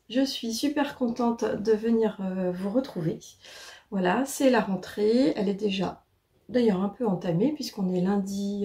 Je suis super contente de venir vous retrouver. Voilà, c'est la rentrée. Elle est déjà d'ailleurs un peu entamée puisqu'on est lundi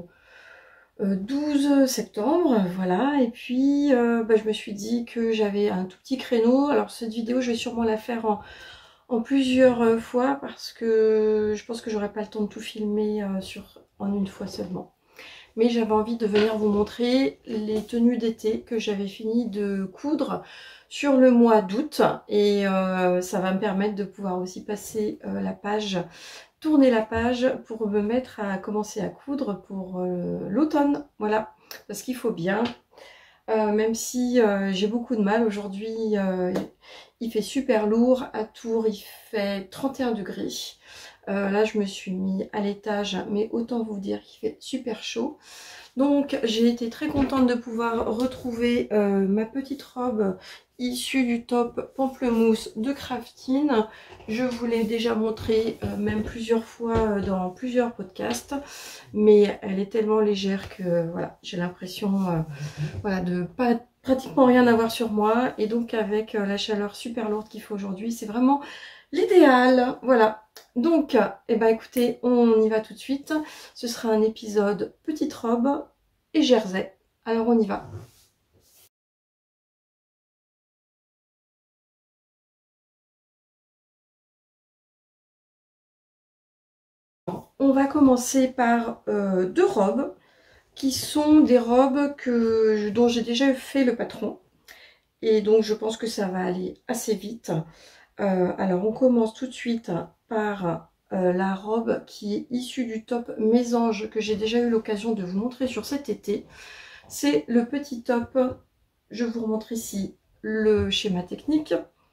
12 septembre. Voilà, et puis je me suis dit que j'avais un tout petit créneau. Alors cette vidéo, je vais sûrement la faire en plusieurs fois parce que je pense que j'aurai pas le temps de tout filmer en une fois seulement. Mais j'avais envie de venir vous montrer les tenues d'été que j'avais fini de coudre sur le mois d'août, et ça va me permettre de pouvoir aussi passer la page, tourner la page pour me mettre à commencer à coudre pour l'automne. Voilà, parce qu'il faut bien, même si j'ai beaucoup de mal aujourd'hui, il fait super lourd. À Tours il fait 31 degrés. Là je me suis mis à l'étage, mais autant vous dire qu'il fait super chaud. Donc j'ai été très contente de pouvoir retrouver ma petite robe issue du top pamplemousse de Craftine. Je vous l'ai déjà montré même plusieurs fois dans plusieurs podcasts, mais elle est tellement légère que voilà, j'ai l'impression voilà, de pas pratiquement rien avoir sur moi, et donc avec la chaleur super lourde qu'il faut aujourd'hui, c'est vraiment l'idéal. Voilà, donc écoutez, on y va tout de suite. Ce sera un épisode petite robe et jersey. Alors on y va. On va commencer par deux robes qui sont des robes dont j'ai déjà fait le patron, et donc je pense que ça va aller assez vite. Alors on commence tout de suite par la robe qui est issue du top Mésange que j'ai déjà eu l'occasion de vous montrer sur cet été. C'est le petit top, je vous remontre ici le schéma technique,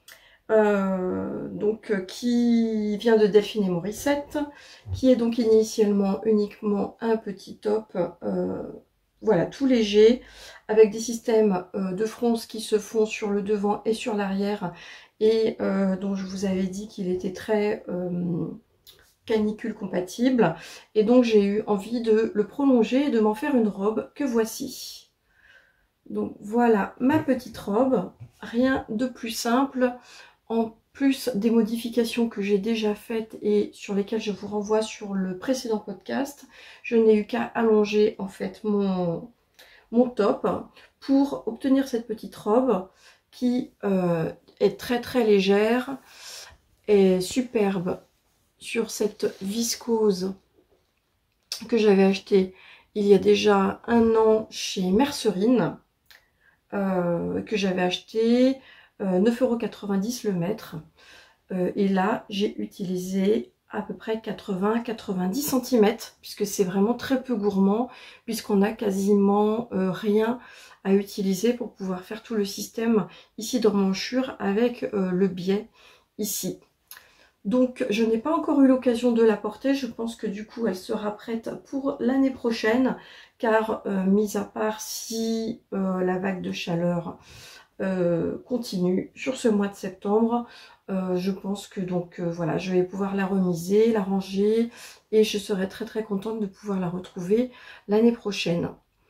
qui vient de Delphine et Morissette, qui est donc initialement uniquement un petit top, voilà, tout léger, avec des systèmes de fronce qui se font sur le devant et sur l'arrière, et dont je vous avais dit qu'il était très canicule compatible, et donc j'ai eu envie de le prolonger et de m'en faire une robe que voici. Donc voilà ma petite robe, rien de plus simple, en plus des modifications que j'ai déjà faites et sur lesquelles je vous renvoie sur le précédent podcast. Je n'ai eu qu'à allonger en fait mon top pour obtenir cette petite robe qui est très très légère et superbe sur cette viscose que j'avais achetée il y a déjà un an chez Mercerine, que j'avais acheté 9,90 € le mètre. Et là, j'ai utilisé à peu près 80-90 cm, puisque c'est vraiment très peu gourmand, puisqu'on a quasiment rien à utiliser pour pouvoir faire tout le système ici d'emmanchure avec le biais ici. Donc je n'ai pas encore eu l'occasion de la porter. Je pense que du coup elle sera prête pour l'année prochaine, car mis à part si la vague de chaleur continue sur ce mois de septembre, je pense que donc voilà, je vais pouvoir la remiser, la ranger, et je serai très très contente de pouvoir la retrouver l'année prochaine.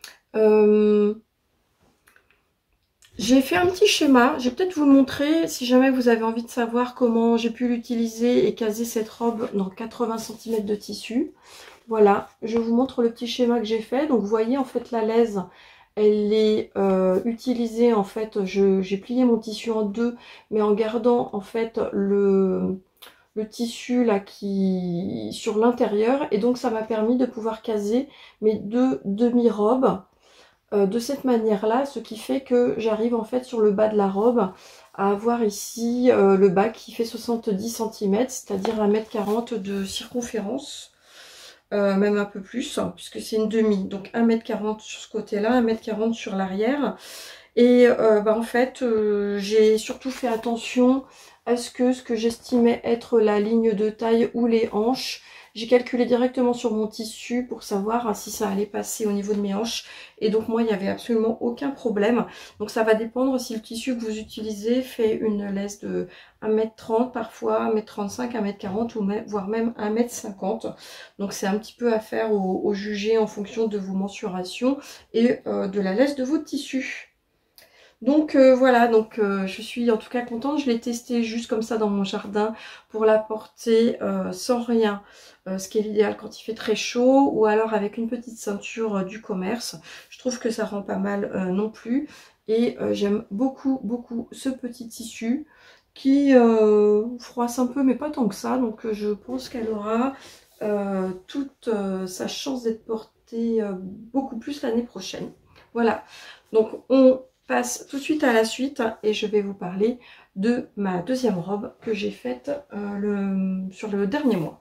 J'ai fait un petit schéma, je vais peut-être vous le montrer si jamais vous avez envie de savoir comment j'ai pu l'utiliser et caser cette robe dans 80 cm de tissu. Voilà, je vous montre le petit schéma que j'ai fait. Donc vous voyez en fait la laise, elle est utilisée, en fait, j'ai plié mon tissu en deux, mais en gardant en fait le tissu là qui sur l'intérieur, et donc ça m'a permis de pouvoir caser mes deux demi-robes de cette manière là, ce qui fait que j'arrive en fait sur le bas de la robe à avoir ici le bas qui fait 70 cm, c'est-à-dire 1,40 m de circonférence. Même un peu plus, hein, puisque c'est une demi, donc 1,40 m sur ce côté là, 1,40 m sur l'arrière. Et en fait j'ai surtout fait attention à ce que j'estimais être la ligne de taille ou les hanches. J'ai calculé directement sur mon tissu pour savoir si ça allait passer au niveau de mes hanches, et donc moi il n'y avait absolument aucun problème. Donc ça va dépendre si le tissu que vous utilisez fait une laisse de 1,30 m, parfois 1,35 m, 1,40 m, ou même, voire même 1,50 m. Donc c'est un petit peu à faire au juger en fonction de vos mensurations et de la laisse de votre tissu. Donc voilà, donc je suis en tout cas contente. Je l'ai testé juste comme ça dans mon jardin pour la porter sans rien, ce qui est l'idéal quand il fait très chaud, ou alors avec une petite ceinture du commerce. Je trouve que ça rend pas mal non plus. Et j'aime beaucoup beaucoup ce petit tissu qui froisse un peu, mais pas tant que ça. Donc je pense qu'elle aura toute sa chance d'être portée beaucoup plus l'année prochaine. Voilà, donc on passe tout de suite à la suite et je vais vous parler de ma deuxième robe que j'ai faite sur le dernier mois.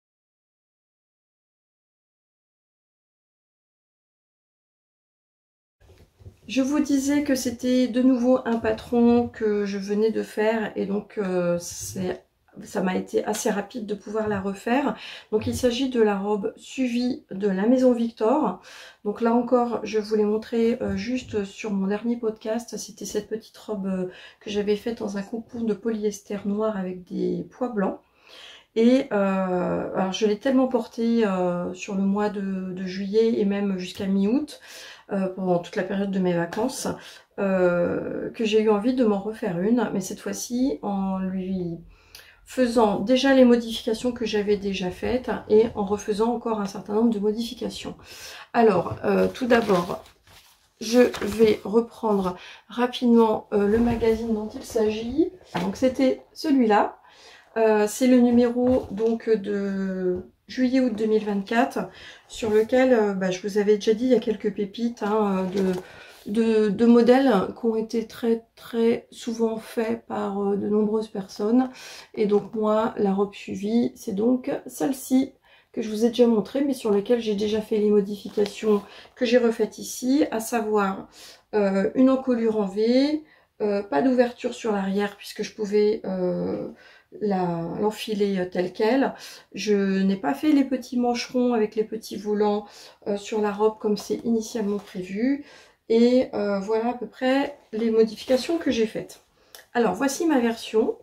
Je vous disais que c'était de nouveau un patron que je venais de faire et donc ça m'a été assez rapide de pouvoir la refaire. Donc il s'agit de la robe suivie de la Maison Victor. Donc là encore, je vous l'ai montré juste sur mon dernier podcast. C'était cette petite robe que j'avais faite dans un concours de polyester noir avec des pois blancs. Et alors je l'ai tellement portée sur le mois de juillet et même jusqu'à mi-août, pendant toute la période de mes vacances, que j'ai eu envie de m'en refaire une, mais cette fois-ci en lui faisant déjà les modifications que j'avais déjà faites et en refaisant encore un certain nombre de modifications. Alors, tout d'abord, je vais reprendre rapidement le magazine dont il s'agit. Donc c'était celui-là. C'est le numéro donc de juillet-août 2024 sur lequel je vous avais déjà dit il y a quelques pépites hein, de modèles qui ont été très souvent faits par de nombreuses personnes. Et donc moi, la robe suivie, c'est donc celle-ci que je vous ai déjà montré, mais sur laquelle j'ai déjà fait les modifications que j'ai refaites ici, à savoir une encolure en V, pas d'ouverture sur l'arrière puisque je pouvais l'enfiler tel quel. Je n'ai pas fait les petits mancherons avec les petits volants sur la robe comme c'est initialement prévu. Et voilà à peu près les modifications que j'ai faites. Alors voici ma version.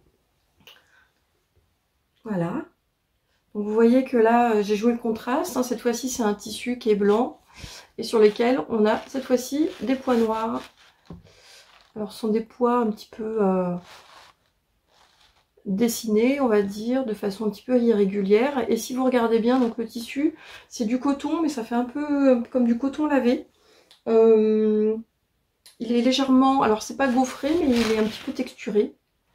Voilà. Donc vous voyez que là j'ai joué le contraste. Hein. Cette fois-ci c'est un tissu qui est blanc et sur lequel on a cette fois-ci des pois noirs. Alors ce sont des pois un petit peu dessinés, on va dire, de façon un petit peu irrégulière. Et si vous regardez bien, donc le tissu, c'est du coton, mais ça fait un peu comme du coton lavé. Il est légèrement, alors c'est pas gaufré, mais il est un petit peu texturé.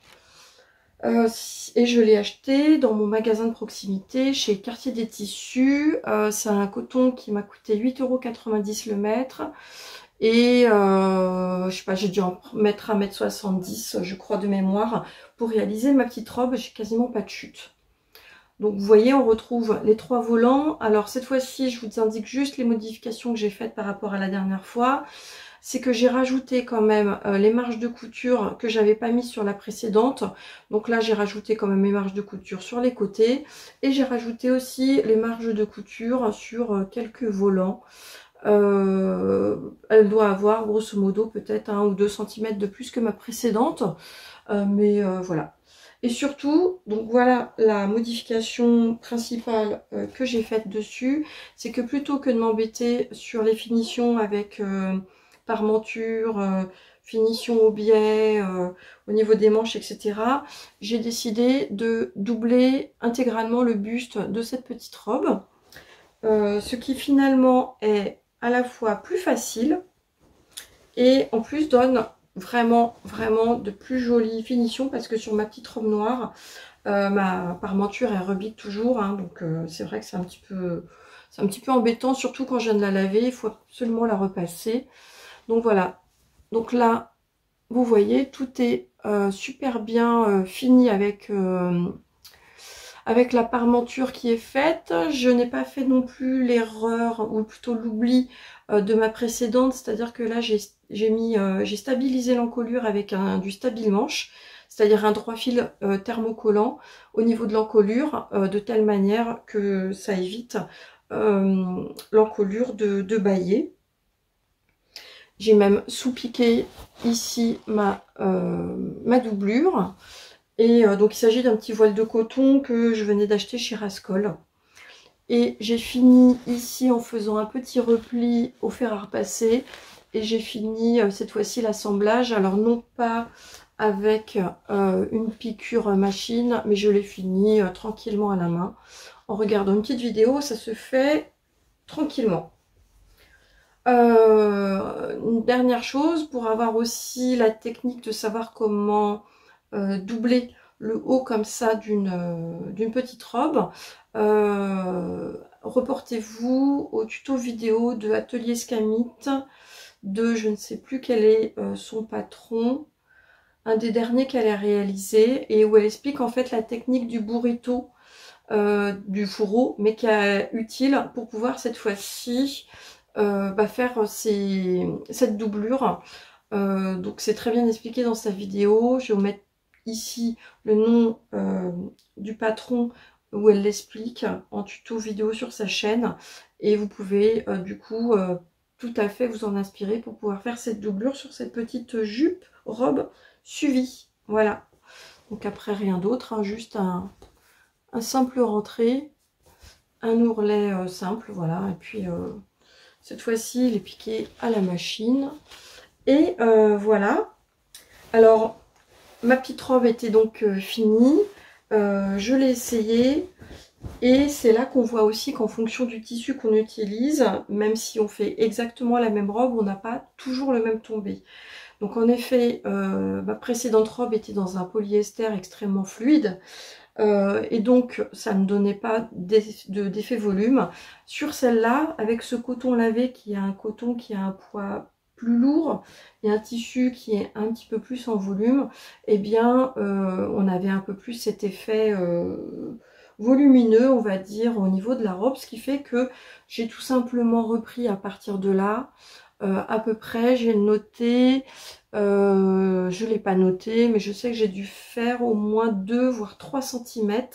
Et je l'ai acheté dans mon magasin de proximité chez Quartier des Tissus. C'est un coton qui m'a coûté 8,90 € le mètre. Et je sais pas, j'ai dû en mettre 1,70 m je crois de mémoire pour réaliser ma petite robe. J'ai quasiment pas de chute. Donc vous voyez, on retrouve les trois volants. Alors cette fois-ci, je vous indique juste les modifications que j'ai faites par rapport à la dernière fois. C'est que j'ai rajouté quand même les marges de couture que j'avais pas mis sur la précédente. Donc là, j'ai rajouté quand même mes marges de couture sur les côtés. Et j'ai rajouté aussi les marges de couture sur quelques volants. Elle doit avoir grosso modo peut-être 1 ou 2 cm de plus que ma précédente. Mais voilà. Et surtout, donc voilà la modification principale que j'ai faite dessus. C'est que plutôt que de m'embêter sur les finitions avec parmenture, finition au biais, au niveau des manches, etc. J'ai décidé de doubler intégralement le buste de cette petite robe. Ce qui finalement est à la fois plus facile et en plus donne vraiment de plus jolies finitions parce que sur ma petite robe noire, ma parmenture elle rebique toujours, hein, donc c'est vrai que c'est un petit peu embêtant, surtout quand je viens de la laver, il faut absolument la repasser. Donc voilà, donc là vous voyez tout est super bien fini avec la parmenture qui est faite. Je n'ai pas fait non plus l'erreur ou plutôt l'oubli de ma précédente, c'est-à-dire que là j'ai stabilisé l'encolure avec du stabilimanche, c'est-à-dire un droit fil thermocollant au niveau de l'encolure de telle manière que ça évite l'encolure de bâiller. J'ai même sous-piqué ici ma doublure. Et donc il s'agit d'un petit voile de coton que je venais d'acheter chez Rascol. Et j'ai fini ici en faisant un petit repli au fer à repasser et j'ai fini cette fois-ci l'assemblage. Alors non pas avec une piqûre machine, mais je l'ai fini tranquillement à la main. En regardant une petite vidéo, ça se fait tranquillement. Une dernière chose, pour avoir aussi la technique de savoir comment doubler le haut comme ça d'une petite robe, reportez-vous au tuto vidéo de Atelier Scamit, de je ne sais plus quel est son patron, un des derniers qu'elle a réalisé, et où elle explique en fait la technique du burrito, du fourreau, mais qui est utile pour pouvoir cette fois-ci faire cette doublure. Donc c'est très bien expliqué dans sa vidéo. Je vais vous mettre ici le nom du patron où elle l'explique en tuto vidéo sur sa chaîne, et vous pouvez du coup tout à fait vous en inspirer pour pouvoir faire cette doublure sur cette petite jupe, robe suivie. Voilà. Donc après rien d'autre, hein, juste un simple rentré, un ourlet simple, voilà, et puis cette fois-ci il est piqué à la machine. Et voilà. Alors ma petite robe était donc finie, je l'ai essayée, et c'est là qu'on voit aussi qu'en fonction du tissu qu'on utilise, même si on fait exactement la même robe, on n'a pas toujours le même tombé. Donc en effet, ma précédente robe était dans un polyester extrêmement fluide, et donc ça ne donnait pas d'effet volume. Sur celle-là, avec ce coton lavé qui est un coton qui a un poids plus lourd et un tissu qui est un petit peu plus en volume, eh bien on avait un peu plus cet effet volumineux, on va dire, au niveau de la robe, ce qui fait que j'ai tout simplement repris à partir de là. À peu près, j'ai noté, je ne l'ai pas noté, mais je sais que j'ai dû faire au moins 2 voire 3 cm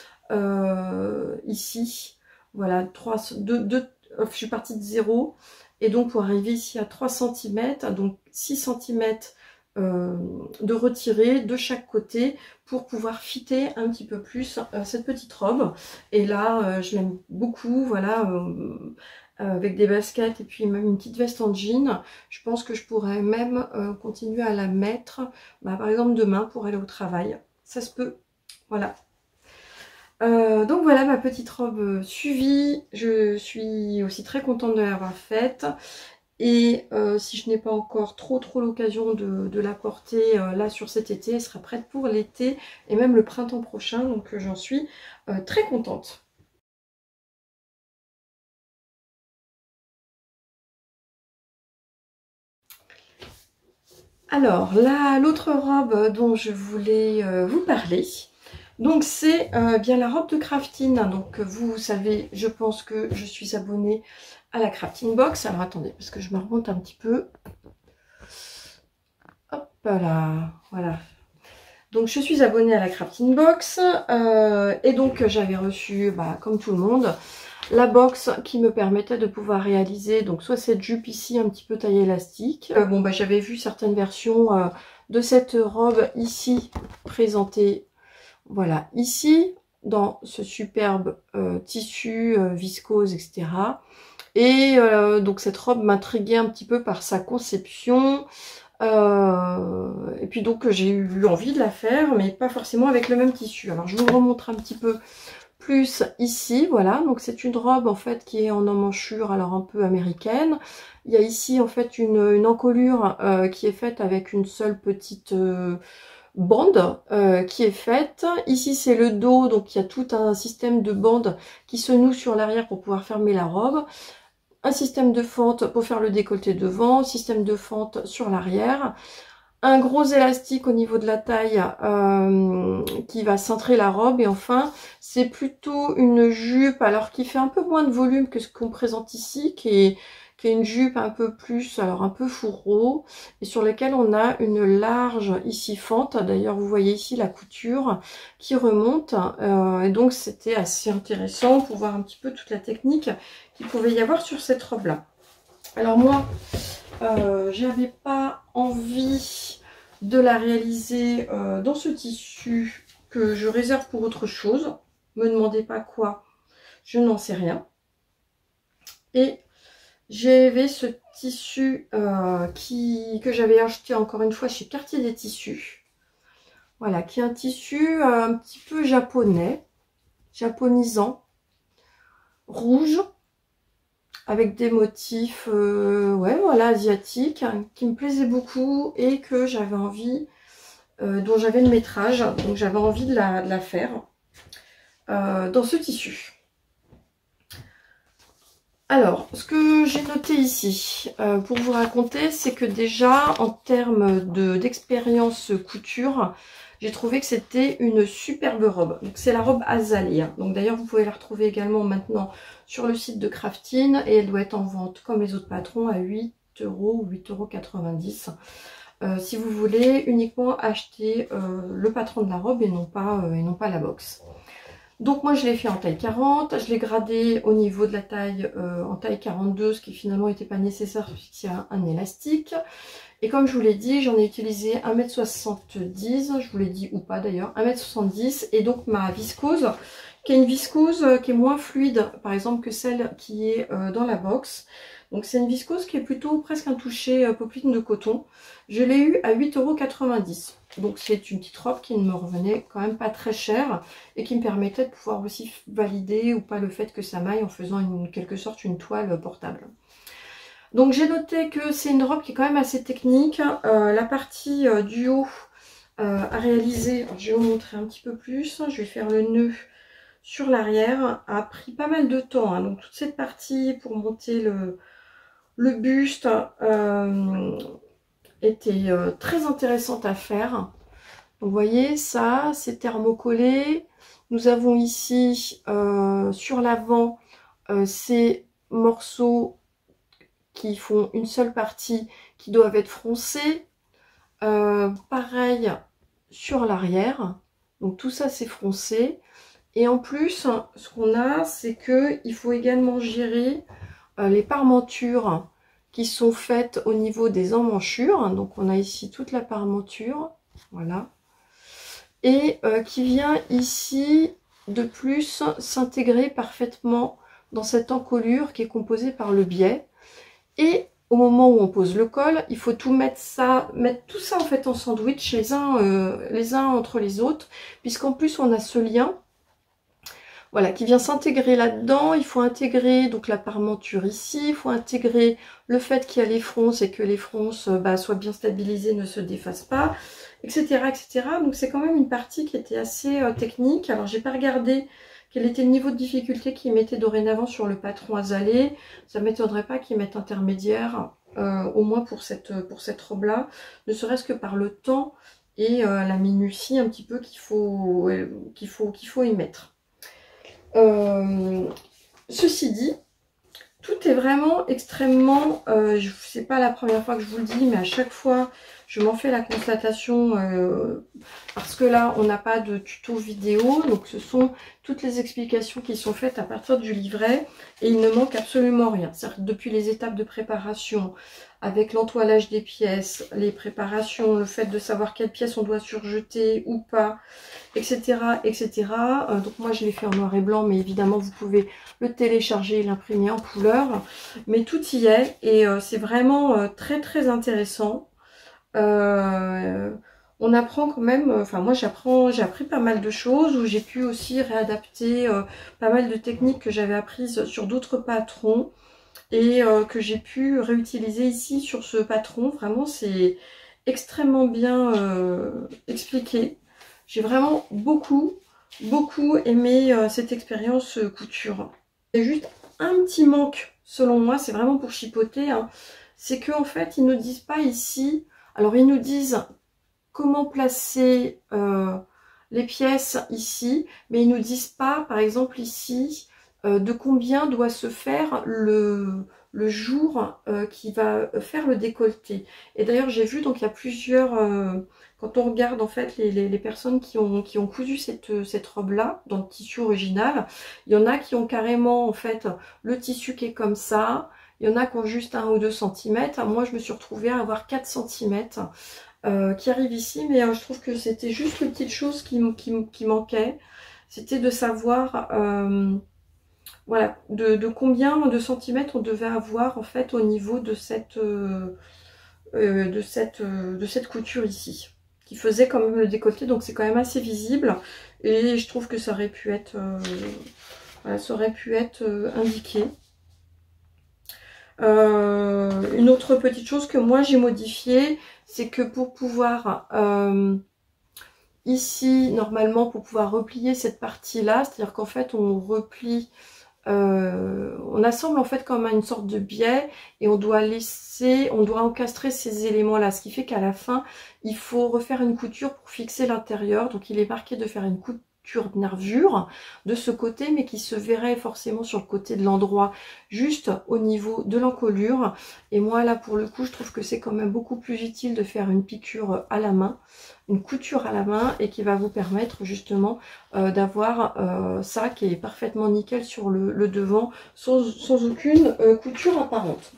ici. Voilà, 2, je suis partie de 0, et donc pour arriver ici à 3 cm, donc 6 cm de retirer de chaque côté pour pouvoir fitter un petit peu plus cette petite robe. Et là, je l'aime beaucoup, voilà. Avec des baskets et puis même une petite veste en jean, je pense que je pourrais même continuer à la mettre, par exemple demain pour aller au travail. Ça se peut, voilà. Donc voilà ma petite robe suivie. Je suis aussi très contente de l'avoir faite. Et si je n'ai pas encore trop l'occasion de la porter là sur cet été, elle sera prête pour l'été et même le printemps prochain. Donc j'en suis très contente. Alors, l'autre robe dont je voulais vous parler, donc c'est bien la robe de crafting. Donc vous savez, je pense que je suis abonnée à la Crafting Box. Alors attendez, parce que je me remonte un petit peu. Hop là, voilà. Donc je suis abonnée à la Crafting Box, et donc j'avais reçu, comme tout le monde, la box qui me permettait de pouvoir réaliser donc soit cette jupe ici un petit peu taille élastique. J'avais vu certaines versions de cette robe ici présentée, voilà, ici dans ce superbe tissu viscose, etc. Et donc cette robe m'intriguait un petit peu par sa conception. Et puis donc j'ai eu envie de la faire, mais pas forcément avec le même tissu. Alors je vous remontre un petit peu plus ici, voilà. Donc c'est une robe en fait qui est en emmanchure, alors un peu américaine. Il y a ici en fait une encolure qui est faite avec une seule petite bande qui est faite. Ici c'est le dos, donc il y a tout un système de bandes qui se noue sur l'arrière pour pouvoir fermer la robe. Un système de fente pour faire le décolleté devant, système de fente sur l'arrière, un gros élastique au niveau de la taille qui va cintrer la robe, et enfin c'est plutôt une jupe alors qui fait un peu moins de volume que ce qu'on présente ici, qui est une jupe un peu plus, alors un peu fourreau, et sur laquelle on a une large ici fente. D'ailleurs vous voyez ici la couture qui remonte, et donc c'était assez intéressant pour voir un petit peu toute la technique qu'il pouvait y avoir sur cette robe là. Alors moi j'avais pas envie de la réaliser dans ce tissu que je réserve pour autre chose. Me demandez pas quoi, je n'en sais rien. Et J'avais ce tissu que j'avais acheté encore une fois chez Quartier des Tissus. Voilà, qui est un tissu un petit peu japonais, japonisant, rouge, avec des motifs, ouais, voilà, asiatiques, hein, qui me plaisaient beaucoup et que j'avais envie, dont j'avais le métrage, donc j'avais envie de la faire dans ce tissu. Alors, ce que j'ai noté ici pour vous raconter, c'est que déjà, en termes d'expérience couture, j'ai trouvé que c'était une superbe robe. Donc, c'est la robe Azalea. Donc, d'ailleurs, vous pouvez la retrouver également maintenant sur le site de Craftine. Et elle doit être en vente, comme les autres patrons, à 8 € ou 8,90 €. Si vous voulez uniquement acheter le patron de la robe et non pas la box. Donc moi je l'ai fait en taille 40, je l'ai gradé au niveau de la taille en taille 42, ce qui finalement n'était pas nécessaire puisqu'il y a un élastique. Et comme je vous l'ai dit, j'en ai utilisé 1,70 m, je vous l'ai dit ou pas d'ailleurs, 1,70 m, et donc ma viscose, qui est une viscose qui est moins fluide par exemple que celle qui est dans la box. Donc c'est une viscose qui est plutôt presque un toucher popeline de coton. Je l'ai eu à 8,90 €. Donc c'est une petite robe qui ne me revenait quand même pas très cher et qui me permettait de pouvoir aussi valider ou pas le fait que ça maille en faisant en quelque sorte une toile portable. Donc j'ai noté que c'est une robe qui est quand même assez technique. La partie du haut à réaliser, je vais vous montrer un petit peu plus. Je vais faire le nœud sur l'arrière, a pris pas mal de temps. Hein. Donc toute cette partie pour monter le buste était très intéressante à faire. Donc vous voyez, ça c'est thermocollé. Nous avons ici sur l'avant ces morceaux qui font une seule partie qui doivent être froncés. Pareil sur l'arrière. Donc tout ça c'est froncé. Et en plus, ce qu'on a, c'est qu'il faut également gérer les parmentures qui sont faites au niveau des emmanchures. Donc on a ici toute la parmenture, voilà. Et qui vient ici de plus s'intégrer parfaitement dans cette encolure qui est composée par le biais. Et au moment où on pose le col, il faut tout mettre tout ça en fait en sandwich les uns entre les autres, puisqu'en plus on a ce lien. Voilà, qui vient s'intégrer là-dedans. Il faut intégrer donc la parmenture ici, il faut intégrer le fait qu'il y a les fronces et que les fronces soient bien stabilisées, ne se défassent pas, etc. etc. Donc c'est quand même une partie qui était assez technique. Alors j'ai pas regardé quel était le niveau de difficulté qu'ils mettaient dorénavant sur le patron Azalea. Ça m'étonnerait pas qu'ils mettent intermédiaire, au moins pour cette robe-là, ne serait-ce que par le temps et la minutie un petit peu qu'il faut y mettre. Ceci dit, tout est vraiment extrêmement, c'est pas la première fois que je vous le dis, mais à chaque fois je m'en fais la constatation, parce que là on n'a pas de tuto vidéo, donc ce sont toutes les explications qui sont faites à partir du livret et il ne manque absolument rien. C'est-à-dire depuis les étapes de préparation, avec l'entoilage des pièces, les préparations, le fait de savoir quelles pièces on doit surjeter ou pas, etc. etc. Donc moi je l'ai fait en noir et blanc, mais évidemment vous pouvez le télécharger et l'imprimer en couleur. Mais tout y est et c'est vraiment très très intéressant. On apprend quand même, enfin moi j'ai appris pas mal de choses, où j'ai pu aussi réadapter pas mal de techniques que j'avais apprises sur d'autres patrons et que j'ai pu réutiliser ici sur ce patron. Vraiment c'est extrêmement bien expliqué. J'ai vraiment beaucoup aimé cette expérience couture. Il y a juste un petit manque selon moi, c'est vraiment pour chipoter, hein, c'est qu'en fait ils ne disent pas ici, alors ils nous disent comment placer les pièces ici, mais ils nous disent pas par exemple ici de combien doit se faire le jour qui va faire le décolleté. Et d'ailleurs j'ai vu, donc il y a plusieurs, quand on regarde en fait les personnes qui ont cousu cette robe là dans le tissu original, il y en a qui ont carrément en fait le tissu qui est comme ça, il y en a qui ont juste 1 ou 2 cm. Moi je me suis retrouvée à avoir 4 cm qui arrive ici, mais je trouve que c'était juste une petite chose qui manquait, c'était de savoir voilà, de combien de centimètres on devait avoir en fait au niveau de cette couture ici, qui faisait quand même le décolleté, donc c'est quand même assez visible, et je trouve que ça aurait pu être, voilà, ça aurait pu être indiqué. Une autre petite chose que moi j'ai modifiée, c'est que pour pouvoir ici, normalement, pour pouvoir replier cette partie-là, c'est-à-dire qu'en fait on replie, on assemble en fait comme une sorte de biais, et on doit encastrer ces éléments-là, ce qui fait qu'à la fin, il faut refaire une couture pour fixer l'intérieur. Donc il est marqué de faire une couture nervure de ce côté, mais qui se verrait forcément sur le côté de l'endroit, juste au niveau de l'encolure. Et moi là, pour le coup, je trouve que c'est quand même beaucoup plus utile de faire une piqûre à la main, une couture à la main, et qui va vous permettre justement d'avoir ça qui est parfaitement nickel sur le devant, sans aucune couture apparente.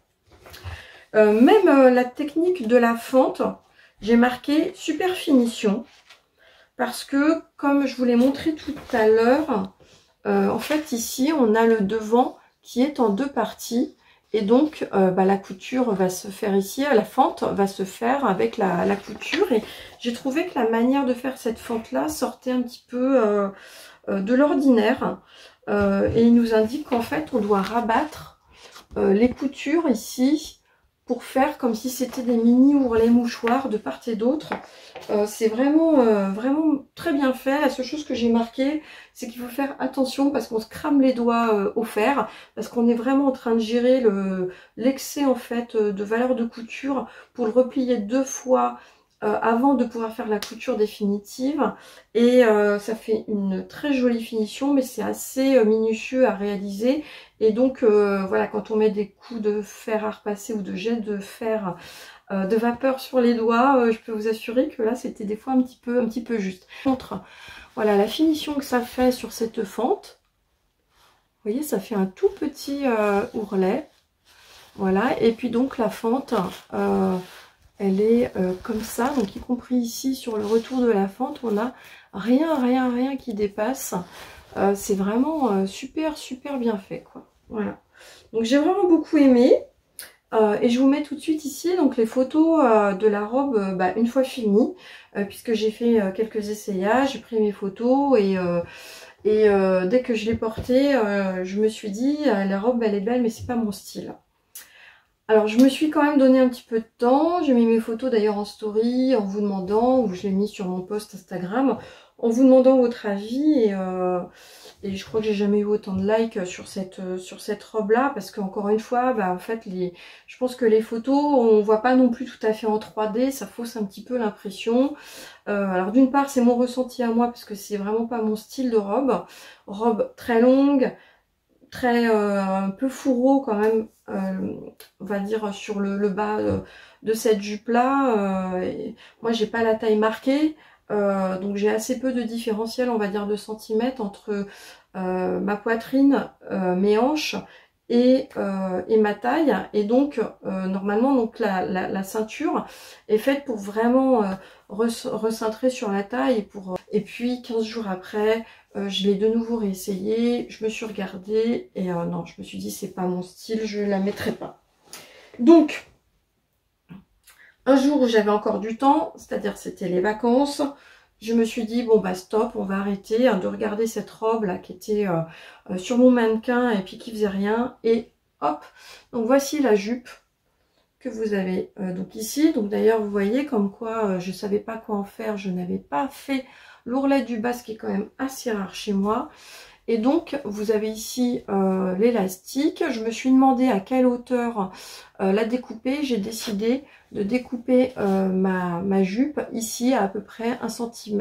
Même la technique de la fente, j'ai marqué super finition, parce que comme je vous l'ai montré tout à l'heure, en fait ici on a le devant qui est en deux parties, et donc la couture va se faire ici, la fente va se faire avec la couture, et j'ai trouvé que la manière de faire cette fente là sortait un petit peu de l'ordinaire, et il nous indique qu'en fait on doit rabattre les coutures ici pour faire comme si c'était des mini ourlets mouchoirs de part et d'autre. C'est vraiment très bien fait. La seule chose que j'ai marqué, c'est qu'il faut faire attention parce qu'on se crame les doigts au fer, parce qu'on est vraiment en train de gérer l'excès en fait de valeur de couture pour le replier deux fois avant de pouvoir faire la couture définitive, et ça fait une très jolie finition, mais c'est assez minutieux à réaliser, et donc voilà, quand on met des coups de fer à repasser ou de jet de fer de vapeur sur les doigts, je peux vous assurer que là c'était des fois un petit peu juste. Voilà la finition que ça fait sur cette fente. Vous voyez, ça fait un tout petit ourlet. Voilà, et puis donc la fente, elle est comme ça, donc y compris ici sur le retour de la fente, on a rien qui dépasse. C'est vraiment super bien fait, quoi. Voilà. Donc j'ai vraiment beaucoup aimé. Et je vous mets tout de suite ici donc les photos de la robe une fois finie, puisque j'ai fait quelques essayages, j'ai pris mes photos, et dès que je l'ai portée, je me suis dit la robe elle est belle, mais c'est pas mon style. Alors je me suis quand même donné un petit peu de temps, j'ai mis mes photos d'ailleurs en story en vous demandant, ou je l'ai mis sur mon post Instagram, en vous demandant votre avis, et je crois que j'ai jamais eu autant de likes sur cette robe là, parce qu'encore une fois, en fait je pense que les photos, on voit pas non plus tout à fait en 3D, ça fausse un petit peu l'impression. Alors d'une part c'est mon ressenti à moi, parce que c'est vraiment pas mon style de robe très longue, très un peu fourreau quand même, on va dire sur le bas de cette jupe là. Moi j'ai pas la taille marquée, donc j'ai assez peu de différentiel, on va dire de centimètres, entre ma poitrine, mes hanches et ma taille, et donc normalement donc la ceinture est faite pour vraiment recentrer sur la taille, et puis 15 jours après je l'ai de nouveau réessayé, je me suis regardée, et non, je me suis dit c'est pas mon style, je la mettrai pas. Donc un jour où j'avais encore du temps, c'est-à-dire c'était les vacances, je me suis dit bon stop, on va arrêter de regarder cette robe là qui était sur mon mannequin et puis qui faisait rien, et hop, donc voici la jupe que vous avez donc ici. Donc d'ailleurs vous voyez comme quoi je savais pas quoi en faire, je n'avais pas fait l'ourlet du bas, ce qui est quand même assez rare chez moi. Et donc vous avez ici l'élastique. Je me suis demandé à quelle hauteur la découper. J'ai décidé de découper ma jupe ici à peu près 1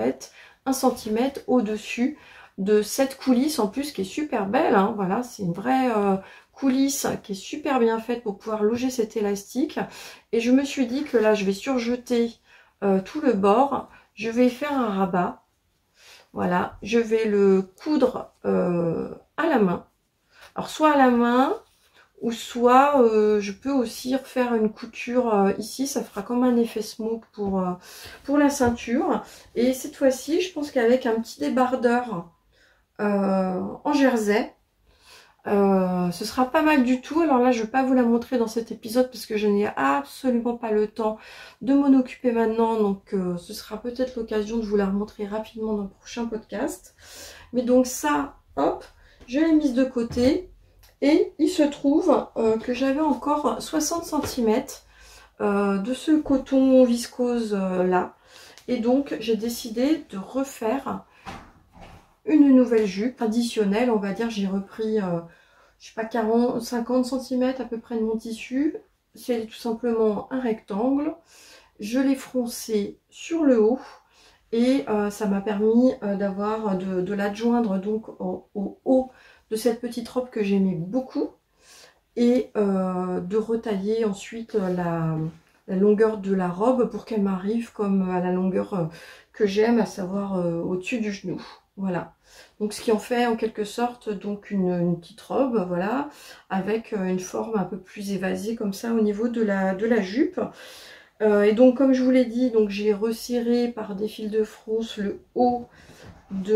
cm au-dessus de cette coulisse, en plus qui est super belle, hein. Voilà, c'est une vraie coulisse qui est super bien faite pour pouvoir loger cet élastique. Et je me suis dit que là je vais surjeter tout le bord, je vais faire un rabat. Voilà, je vais le coudre à la main. Alors soit à la main, ou soit je peux aussi refaire une couture ici, ça fera comme un effet smoke pour la ceinture. Et cette fois-ci, je pense qu'avec un petit débardeur en jersey, Ce sera pas mal du tout. Alors là, je ne vais pas vous la montrer dans cet épisode parce que je n'ai absolument pas le temps de m'en occuper maintenant. Donc ce sera peut-être l'occasion de vous la remontrer rapidement dans le prochain podcast. Mais donc ça, hop, je l'ai mise de côté. Et il se trouve que j'avais encore 60 cm de ce coton viscose là. Et donc j'ai décidé de refaire une nouvelle jupe traditionnelle, on va dire. J'ai repris, je sais pas, 50 cm à peu près de mon tissu. C'est tout simplement un rectangle. Je l'ai froncé sur le haut et ça m'a permis d'avoir de l'adjoindre donc au haut de cette petite robe que j'aimais beaucoup et de retailler ensuite la longueur de la robe pour qu'elle m'arrive comme à la longueur que j'aime, à savoir au-dessus du genou. Voilà. Donc ce qui en fait en quelque sorte donc une petite robe, voilà, avec une forme un peu plus évasée comme ça au niveau de la jupe. Et donc comme je vous l'ai dit, donc j'ai resserré par des fils de fronce le haut de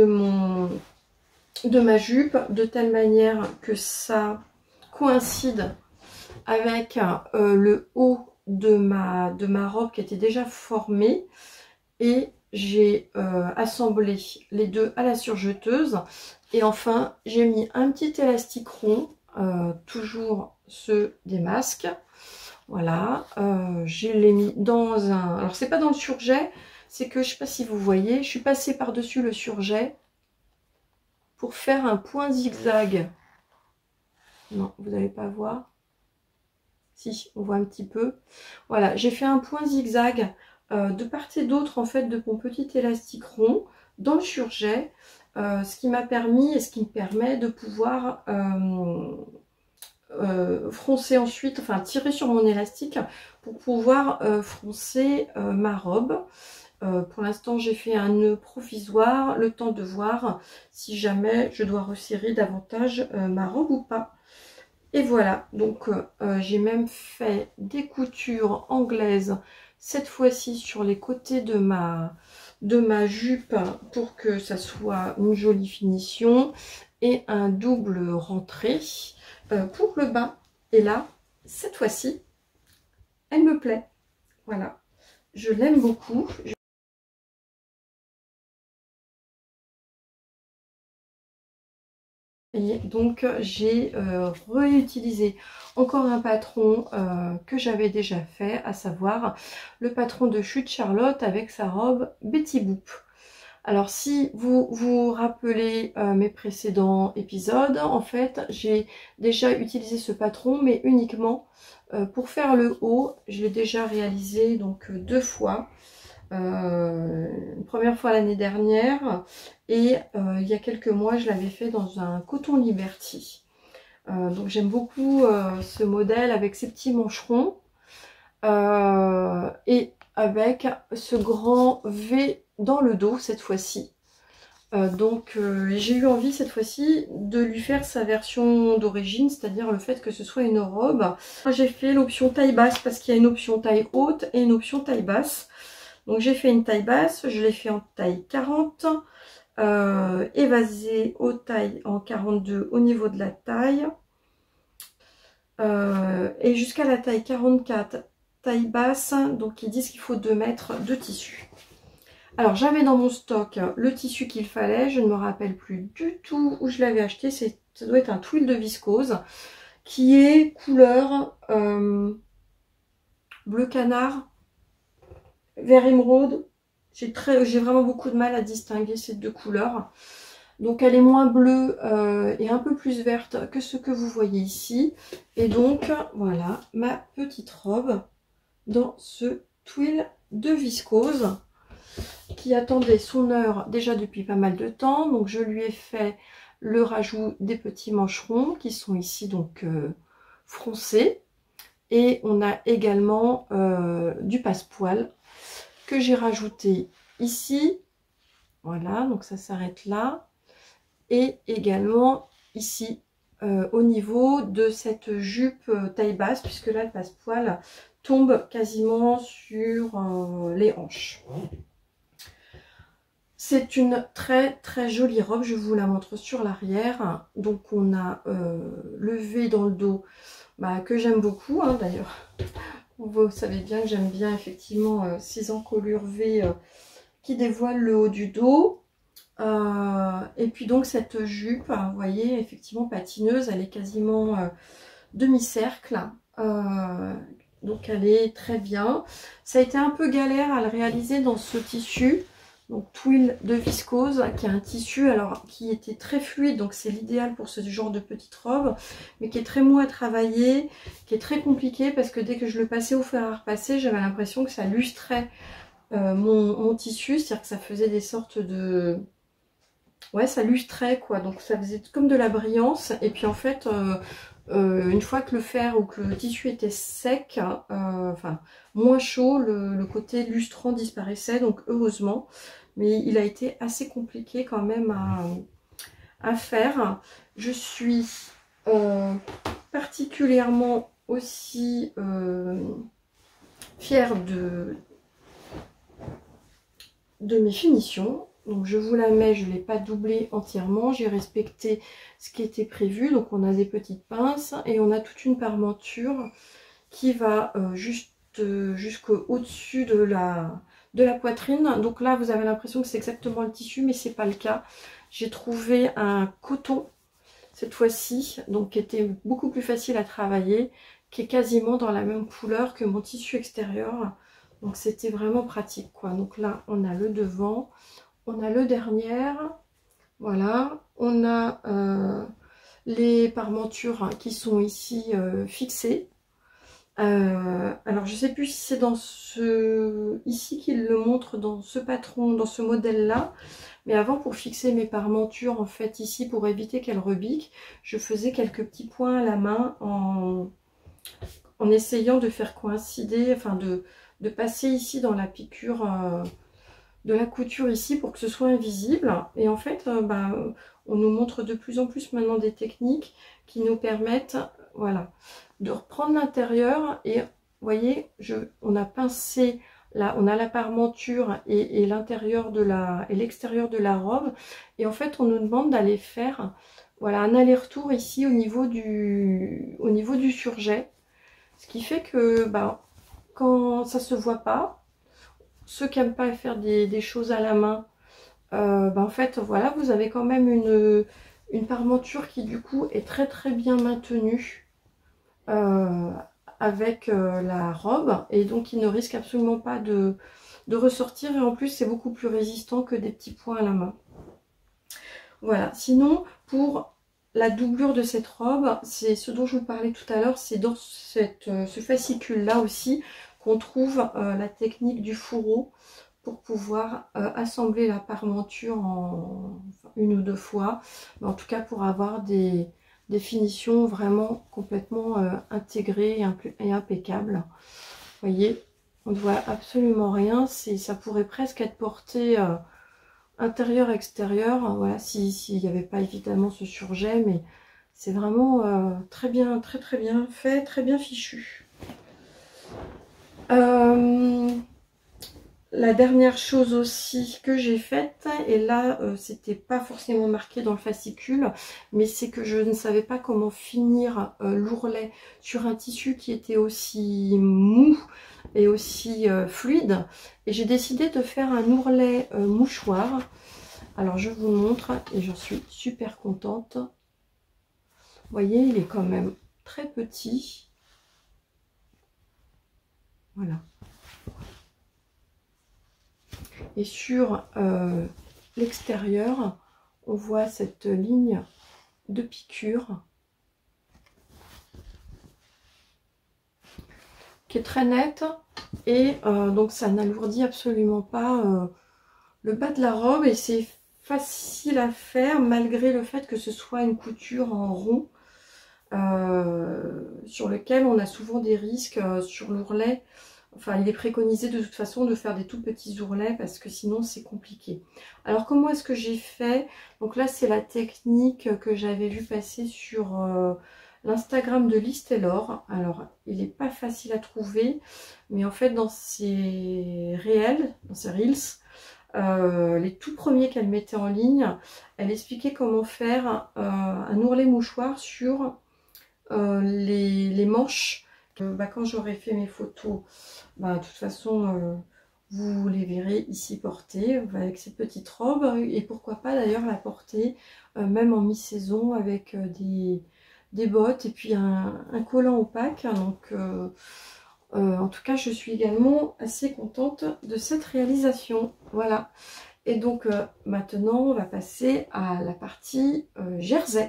ma jupe de telle manière que ça coïncide avec le haut de ma robe qui était déjà formée, et j'ai assemblé les deux à la surjeteuse. Et enfin j'ai mis un petit élastique rond, toujours ceux des masques, voilà. Je l'ai mis dans un, alors c'est pas dans le surjet, c'est que je sais pas si vous voyez, je suis passée par dessus le surjet pour faire un point zigzag. Non, vous n'allez pas voir. Si, on voit un petit peu. Voilà, j'ai fait un point zigzag de part et d'autre en fait de mon petit élastique rond dans le surjet, ce qui m'a permis et ce qui me permet de pouvoir froncer ensuite, enfin tirer sur mon élastique pour pouvoir froncer ma robe. Pour l'instant j'ai fait un nœud provisoire, le temps de voir si jamais je dois resserrer davantage ma robe ou pas. Et voilà, donc j'ai même fait des coutures anglaises, cette fois-ci sur les côtés de ma jupe pour que ça soit une jolie finition, et un double rentré pour le bas. Et là, cette fois-ci, elle me plaît. Voilà, je l'aime beaucoup. Et donc j'ai réutilisé encore un patron que j'avais déjà fait, à savoir le patron de Chute Charlotte avec sa robe Betty Boop. Alors si vous vous rappelez mes précédents épisodes, en fait j'ai déjà utilisé ce patron, mais uniquement pour faire le haut. Je l'ai déjà réalisé donc 2 fois. Une première fois l'année dernière, et il y a quelques mois je l'avais fait dans un coton Liberty. Donc j'aime beaucoup ce modèle avec ses petits mancherons et avec ce grand V dans le dos cette fois-ci. Donc j'ai eu envie cette fois-ci de lui faire sa version d'origine, c'est-à-dire le fait que ce soit une robe. J'ai fait l'option taille basse parce qu'il y a une option taille haute et une option taille basse. Donc j'ai fait une taille basse, je l'ai fait en taille 40, évasée aux tailles en 42 au niveau de la taille, et jusqu'à la taille 44, taille basse, donc ils disent qu'il faut 2 mètres de tissu. Alors j'avais dans mon stock le tissu qu'il fallait, je ne me rappelle plus du tout où je l'avais acheté, ça doit être un twill de viscose, qui est couleur bleu canard, vert émeraude. J'ai vraiment beaucoup de mal à distinguer ces 2 couleurs. Donc elle est moins bleue et un peu plus verte que ce que vous voyez ici. Et donc voilà ma petite robe dans ce twill de viscose qui attendait son heure déjà depuis pas mal de temps. Donc je lui ai fait le rajout des petits mancherons qui sont ici donc froncés. Et on a également du passepoil que j'ai rajouté ici. Voilà, donc ça s'arrête là. Et également ici au niveau de cette jupe taille basse, puisque là le passepoil tombe quasiment sur les hanches. C'est une très très jolie robe, je vous la montre sur l'arrière. Donc on a le V dans le dos, que j'aime beaucoup hein, d'ailleurs. Vous savez bien que j'aime bien effectivement ces encolures V qui dévoilent le haut du dos. Et puis donc cette jupe, vous voyez, effectivement patineuse, elle est quasiment demi-cercle. Donc elle est très bien. Ça a été un peu galère à le réaliser dans ce tissu. Donc twill de viscose, qui est un tissu alors qui était très fluide, donc c'est l'idéal pour ce genre de petite robe, mais qui est très mou à travailler, qui est très compliqué parce que dès que je le passais au fer à repasser, j'avais l'impression que ça lustrait mon tissu, c'est-à-dire que ça faisait des sortes de... Ouais, ça lustrait quoi, donc ça faisait comme de la brillance, et puis en fait... une fois que le fer ou que le tissu était sec, enfin moins chaud, le côté lustrant disparaissait, donc heureusement. Mais il a été assez compliqué quand même à faire. Je suis particulièrement aussi fière de mes finitions. Donc je vous la mets, je ne l'ai pas doublée entièrement, j'ai respecté ce qui était prévu. Donc on a des petites pinces et on a toute une parmenture qui va juste jusqu'au-dessus de la poitrine. Donc là vous avez l'impression que c'est exactement le tissu, mais c'est pas le cas. J'ai trouvé un coton cette fois-ci, donc qui était beaucoup plus facile à travailler, qui est quasiment dans la même couleur que mon tissu extérieur. Donc c'était vraiment pratique quoi. Donc là on a le devant. On a le derrière, voilà, on a les parmentures qui sont ici fixées. Alors je sais plus si c'est dans ce ici qu'il le montre dans ce patron, dans ce modèle là, mais avant pour fixer mes parmentures en fait ici pour éviter qu'elles rebiquent, je faisais quelques petits points à la main en essayant de faire coïncider, enfin de passer ici dans la piqûre de la couture ici pour que ce soit invisible. Et en fait on nous montre de plus en plus maintenant des techniques qui nous permettent voilà de reprendre l'intérieur. Et vous voyez, on a pincé là, on a la parmenture et l'intérieur de et l'extérieur de la robe, et en fait on nous demande d'aller faire voilà un aller-retour ici au niveau du surjet, ce qui fait que quand ça se voit pas, ceux qui n'aiment pas faire des choses à la main, en fait voilà, vous avez quand même une parmenture qui du coup est très très bien maintenue avec la robe, et donc il ne risque absolument pas de ressortir, et en plus c'est beaucoup plus résistant que des petits points à la main. Voilà, sinon pour la doublure de cette robe, c'est ce dont je vous parlais tout à l'heure, c'est dans ce fascicule là aussi qu'on trouve la technique du fourreau pour pouvoir assembler la parmenture en une ou deux fois, mais en tout cas pour avoir des finitions vraiment complètement intégrées et impeccables. Vous voyez, on ne voit absolument rien, ça pourrait presque être porté intérieur-extérieur, voilà, s'il n'y avait pas évidemment ce surjet, mais c'est vraiment très bien, très très bien fait, très bien fichu. La dernière chose aussi que j'ai faite, et là c'était pas forcément marqué dans le fascicule, mais c'est que je ne savais pas comment finir l'ourlet sur un tissu qui était aussi mou et aussi fluide, et j'ai décidé de faire un ourlet mouchoir. Alors je vous montre, et j'en suis super contente. Vous voyez, il est quand même très petit, voilà. Et sur l'extérieur, on voit cette ligne de piqûre qui est très nette, et donc ça n'alourdit absolument pas le bas de la robe, et c'est facile à faire malgré le fait que ce soit une couture en rond sur lequel on a souvent des risques sur l'ourlet. Enfin, il est préconisé de toute façon de faire des tout petits ourlets parce que sinon c'est compliqué. Alors comment est-ce que j'ai fait? Donc là c'est la technique que j'avais vu passer sur l'Instagram de Liz Taylor. Alors il n'est pas facile à trouver, mais en fait dans ses réels, dans ses reels, les tout premiers qu'elle mettait en ligne, elle expliquait comment faire un ourlet mouchoir sur les manches. Quand j'aurai fait mes photos, de toute façon, vous les verrez ici portées avec cette petite robe. Et pourquoi pas d'ailleurs la porter même en mi-saison avec des bottes et puis un collant opaque. Donc en tout cas, je suis également assez contente de cette réalisation. Voilà. Et donc maintenant, on va passer à la partie jersey.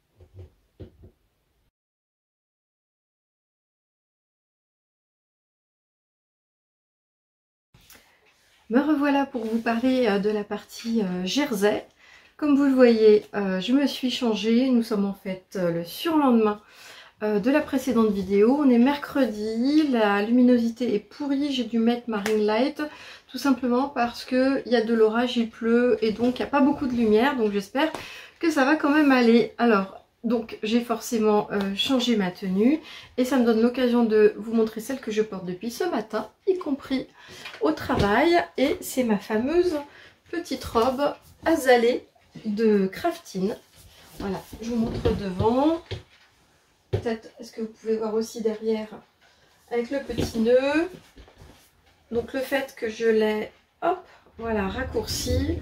Me revoilà pour vous parler de la partie jersey. Comme vous le voyez, je me suis changée. Nous sommes en fait le surlendemain de la précédente vidéo. On est mercredi, la luminosité est pourrie. J'ai dû mettre ma ring light tout simplement parce qu'il y a de l'orage, il pleut et donc il n'y a pas beaucoup de lumière. Donc j'espère que ça va quand même aller. Alors, donc j'ai forcément changé ma tenue et ça me donne l'occasion de vous montrer celle que je porte depuis ce matin, y compris au travail. Et c'est ma fameuse petite robe azalée de Craftine. Voilà, je vous montre devant. Peut-être, est-ce que vous pouvez voir aussi derrière avec le petit nœud. Donc le fait que je l'ai, hop, voilà, raccourci.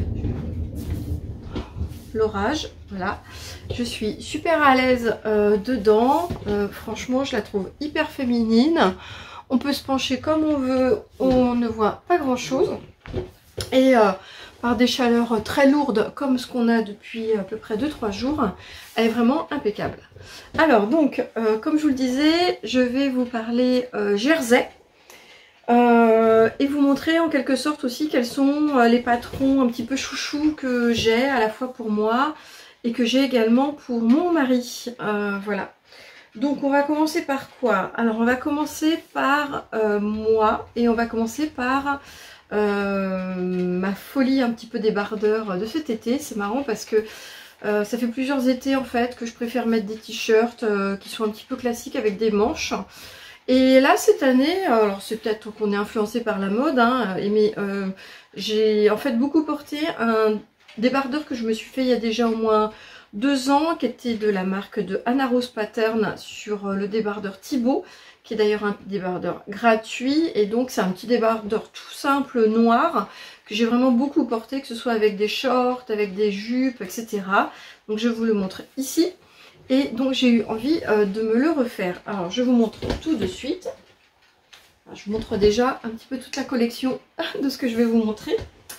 L'orage, voilà. Je suis super à l'aise dedans. Franchement, je la trouve hyper féminine. On peut se pencher comme on veut. On ne voit pas grand-chose. Et par des chaleurs très lourdes comme ce qu'on a depuis à peu près 2-3 jours, elle est vraiment impeccable. Alors donc, comme je vous le disais, je vais vous parler jersey. Et vous montrer en quelque sorte aussi quels sont les patrons un petit peu chouchous que j'ai à la fois pour moi et que j'ai également pour mon mari. Voilà. Donc on va commencer par quoi? Alors on va commencer par moi et on va commencer par ma folie un petit peu débardeur de cet été. C'est marrant parce que ça fait plusieurs étés en fait que je préfère mettre des t-shirts qui sont un petit peu classiques avec des manches. Et là cette année, alors c'est peut-être qu'on est influencé par la mode, hein, mais j'ai en fait beaucoup porté un débardeur que je me suis fait il y a déjà au moins 2 ans, qui était de la marque de Anna Rose Pattern sur le débardeur Thibaut, qui est d'ailleurs un débardeur gratuit. Et donc c'est un petit débardeur tout simple noir que j'ai vraiment beaucoup porté, que ce soit avec des shorts, avec des jupes, etc. Donc je vous le montre ici. Et donc j'ai eu envie de me le refaire. Alors je vous montre tout de suite. Je vous montre déjà un petit peu toute la collection de ce que je vais vous montrer.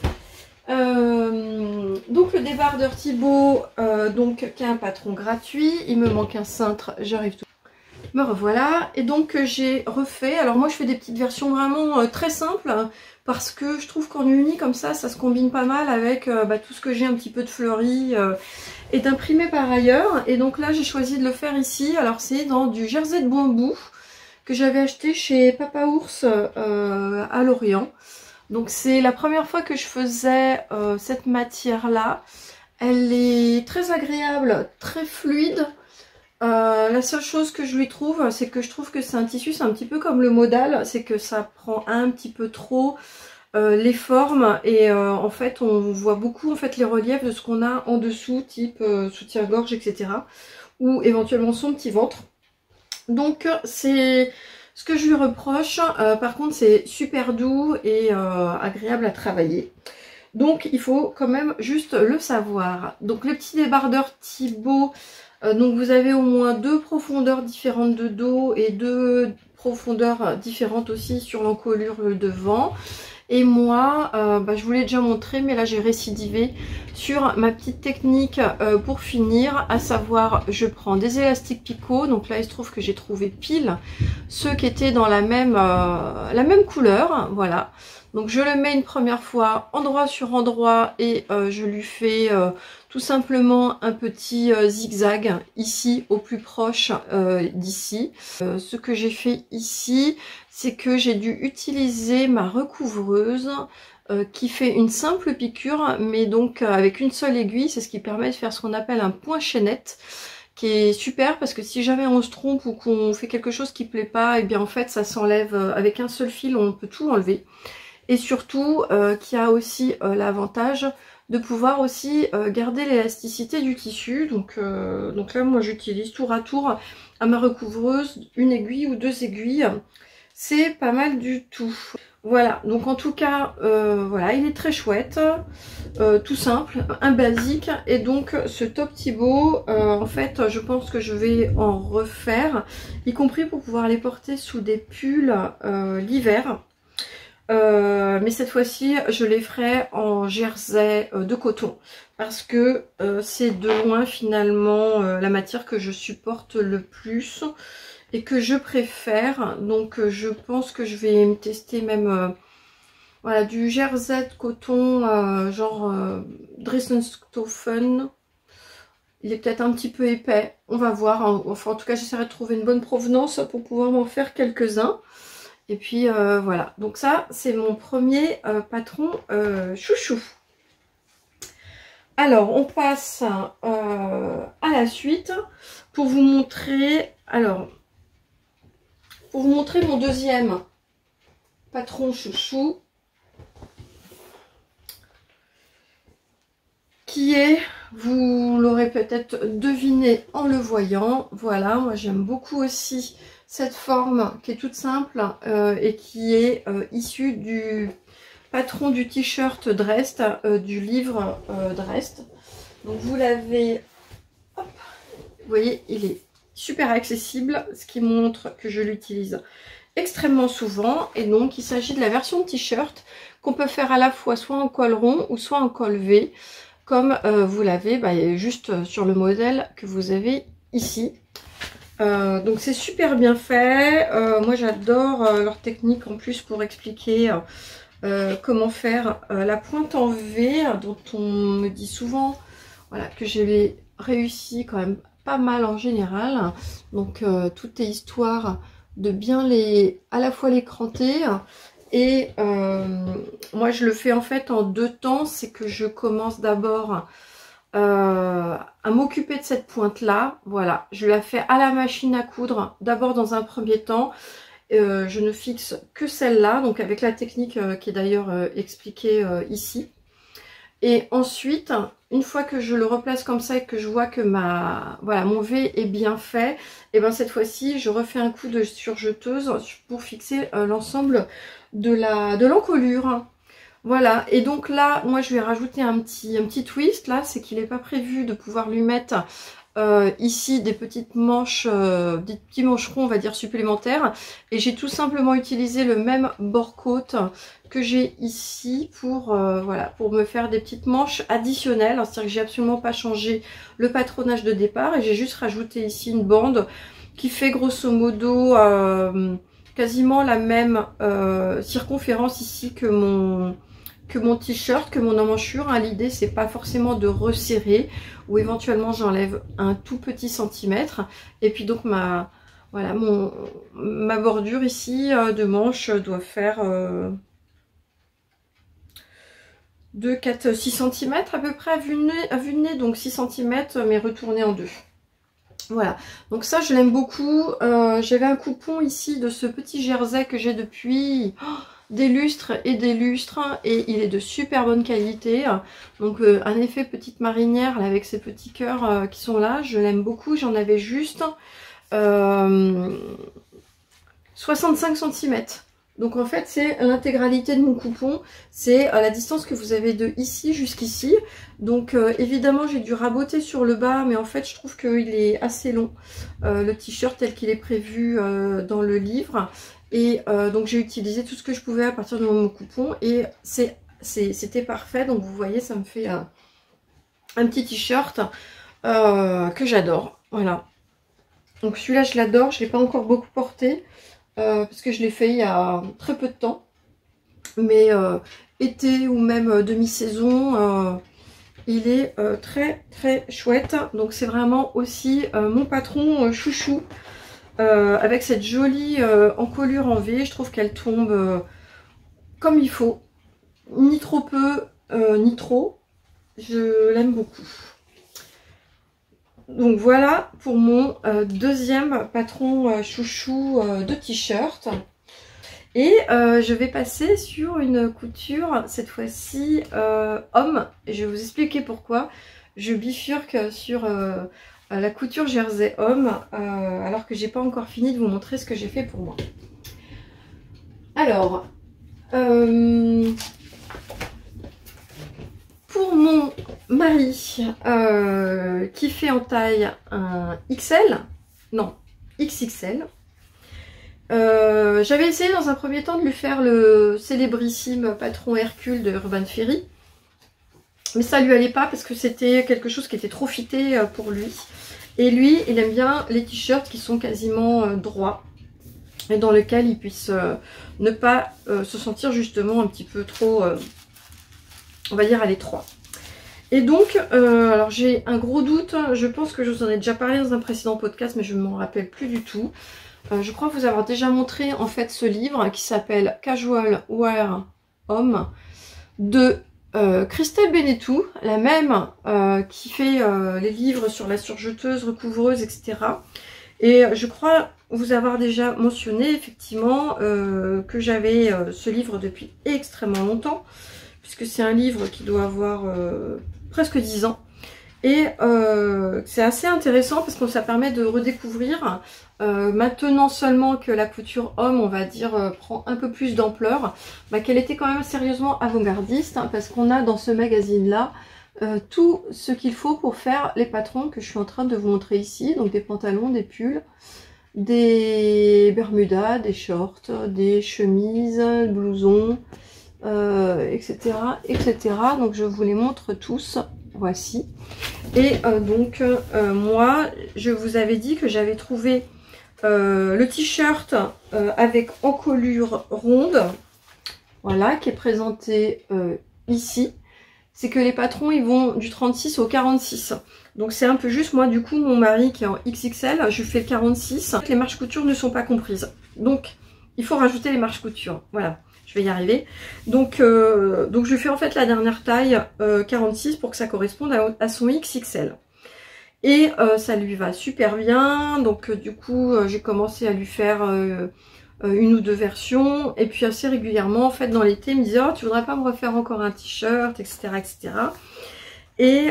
Donc le débardeur Thibaut, qui a un patron gratuit. Il me manque un cintre, j'arrive tout. Me revoilà. Et donc j'ai refait. Alors moi je fais des petites versions vraiment très simples. Parce que je trouve qu'en uni comme ça se combine pas mal avec tout ce que j'ai un petit peu de fleuri et d'imprimé par ailleurs. Et donc là j'ai choisi de le faire ici. Alors c'est dans du jersey de bambou que j'avais acheté chez Papa Ours à Lorient. Donc c'est la première fois que je faisais cette matière là. Elle est très agréable, très fluide. La seule chose que je lui trouve, c'est que je trouve que c'est un tissu, c'est un petit peu comme le modal, c'est que ça prend un petit peu trop les formes et en fait on voit beaucoup en fait les reliefs de ce qu'on a en dessous, type soutien-gorge, etc. ou éventuellement son petit ventre. Donc c'est ce que je lui reproche. Par contre c'est super doux et agréable à travailler. Donc il faut quand même juste le savoir. Donc le petit débardeur Thibaut, donc vous avez au moins 2 profondeurs différentes de dos et 2 profondeurs différentes aussi sur l'encolure devant. Et moi, je vous l'ai déjà montré, mais là j'ai récidivé sur ma petite technique pour finir, à savoir je prends des élastiques picot. Donc là il se trouve que j'ai trouvé pile ceux qui étaient dans la même couleur, voilà. Donc je le mets une première fois endroit sur endroit et je lui fais tout simplement un petit zigzag ici au plus proche d'ici. Ce que j'ai fait ici, c'est que j'ai dû utiliser ma recouvreuse qui fait une simple piqûre, mais donc avec une seule aiguille. C'est ce qui permet de faire ce qu'on appelle un point chaînette, qui est super parce que si jamais on se trompe ou qu'on fait quelque chose qui plaît pas, et bien en fait ça s'enlève avec un seul fil, on peut tout enlever. et surtout qui a aussi l'avantage de pouvoir aussi garder l'élasticité du tissu. Donc là moi j'utilise tour à tour à ma recouvreuse une aiguille ou 2 aiguilles, c'est pas mal du tout. Voilà, donc en tout cas, voilà, il est très chouette, tout simple, un basique. Et donc ce top Thibaut, en fait, je pense que je vais en refaire, y compris pour pouvoir les porter sous des pulls l'hiver. Mais cette fois-ci, je les ferai en jersey de coton, parce que c'est de loin finalement la matière que je supporte le plus et que je préfère. Donc je pense que je vais me tester même voilà, du jersey de coton genre Dressenstoffen. Il est peut-être un petit peu épais, on va voir. Enfin en tout cas j'essaierai de trouver une bonne provenance pour pouvoir m'en faire quelques-uns. Et puis voilà, donc ça c'est mon premier patron chouchou. Alors on passe à la suite pour vous montrer, alors pour vous montrer mon deuxième patron chouchou, qui est, vous l'aurez peut-être deviné en le voyant, voilà, moi j'aime beaucoup aussi cette forme qui est toute simple et qui est issue du patron du t-shirt Drest, du livre Drest. Donc vous l'avez, vous voyez, il est super accessible, ce qui montre que je l'utilise extrêmement souvent. Et donc il s'agit de la version de t-shirt qu'on peut faire à la fois soit en col rond ou soit en col V, comme vous l'avez juste sur le modèle que vous avez ici. Donc c'est super bien fait. Moi j'adore leur technique en plus pour expliquer comment faire la pointe en V, dont on me dit souvent voilà, que j'ai réussi quand même pas mal en général. Donc tout est histoire de bien à la fois les cranter. Et moi je le fais en fait en 2 temps. C'est que je commence d'abord à m'occuper de cette pointe là, voilà, je la fais à la machine à coudre d'abord dans un premier temps. Je ne fixe que celle-là, donc avec la technique qui est d'ailleurs expliquée ici. Et ensuite, une fois que je le replace comme ça et que je vois que voilà, mon V est bien fait, et bien cette fois-ci, je refais un coup de surjeteuse pour fixer l'ensemble de l'encolure. Voilà, et donc là, moi je vais rajouter un petit twist, là, c'est qu'il n'est pas prévu de pouvoir lui mettre ici des petites manches, des petits mancherons, on va dire, supplémentaires. Et j'ai tout simplement utilisé le même bord-côte que j'ai ici pour, voilà, pour me faire des petites manches additionnelles. C'est-à-dire que j'ai absolument pas changé le patronage de départ et j'ai juste rajouté ici une bande qui fait grosso modo quasiment la même circonférence ici que mon t-shirt, que mon emmanchure. Hein. L'idée c'est pas forcément de resserrer, ou éventuellement j'enlève un tout petit centimètre. Et puis donc ma bordure ici de manche doit faire 2, 4, 6 cm à peu près à vue de nez, donc 6 cm mais retourné en 2. Voilà, donc ça je l'aime beaucoup. J'avais un coupon ici de ce petit jersey que j'ai depuis des lustres, et il est de super bonne qualité. Donc un effet petite marinière là, avec ces petits cœurs qui sont là, je l'aime beaucoup. J'en avais juste 65 cm. Donc en fait c'est l'intégralité de mon coupon, c'est la distance que vous avez de ici jusqu'ici. Donc évidemment j'ai dû raboter sur le bas, mais en fait je trouve qu'il est assez long, le t-shirt tel qu'il est prévu dans le livre. Et donc j'ai utilisé tout ce que je pouvais à partir de mon coupon et c'était parfait. Donc vous voyez, ça me fait un petit t-shirt que j'adore. Voilà. Donc celui-là je l'adore, je ne l'ai pas encore beaucoup porté parce que je l'ai fait il y a très peu de temps. Mais été ou même demi-saison, il est très très chouette. Donc c'est vraiment aussi mon patron chouchou. Avec cette jolie encolure en V, je trouve qu'elle tombe comme il faut, ni trop peu, ni trop. Je l'aime beaucoup. Donc voilà pour mon deuxième patron chouchou de t-shirt. Et je vais passer sur une couture, cette fois-ci homme, et je vais vous expliquer pourquoi. Je bifurque sur la couture jersey homme, alors que j'ai pas encore fini de vous montrer ce que j'ai fait pour moi. Alors, pour mon mari qui fait en taille un XL, non, XXL, j'avais essayé dans un premier temps de lui faire le célébrissime patron Hercule de Urban Ferry, mais ça lui allait pas parce que c'était quelque chose qui était trop fité pour lui. Et lui, il aime bien les t-shirts qui sont quasiment droits et dans lesquels il puisse ne pas se sentir justement un petit peu trop, on va dire, à l'étroit. Et donc, alors j'ai un gros doute, je pense que je vous en ai déjà parlé dans un précédent podcast, mais je ne m'en rappelle plus du tout. Je crois vous avoir déjà montré en fait ce livre qui s'appelle Casual Wear Homme de Christelle Benetou, la même qui fait les livres sur la surjeteuse, recouvreuse, etc. Et je crois vous avoir déjà mentionné effectivement que j'avais ce livre depuis extrêmement longtemps, puisque c'est un livre qui doit avoir presque 10 ans. Et c'est assez intéressant parce que ça permet de redécouvrir, maintenant seulement que la couture homme, on va dire, prend un peu plus d'ampleur, bah, qu'elle était quand même sérieusement avant-gardiste, hein, parce qu'on a dans ce magazine-là tout ce qu'il faut pour faire les patrons que je suis en train de vous montrer ici, donc des pantalons, des pulls, des bermudas, des shorts, des chemises, blousons, etc., etc. Donc je vous les montre tous. Voici. Et moi, je vous avais dit que j'avais trouvé le t-shirt avec encolure ronde, voilà, qui est présenté ici. C'est que les patrons, ils vont du 36 au 46. Donc c'est un peu juste. Moi, du coup, mon mari qui est en XXL, je fais le 46. Les marches couture ne sont pas comprises. Donc, il faut rajouter les marches couture. Voilà. Je vais y arriver. Donc je fais en fait la dernière taille 46 pour que ça corresponde à son XXL. Et ça lui va super bien. Donc du coup, j'ai commencé à lui faire une ou deux versions. Et puis assez régulièrement, en fait, dans l'été, il me disait « Oh, tu voudrais pas me refaire encore un t-shirt, etc. etc. » Et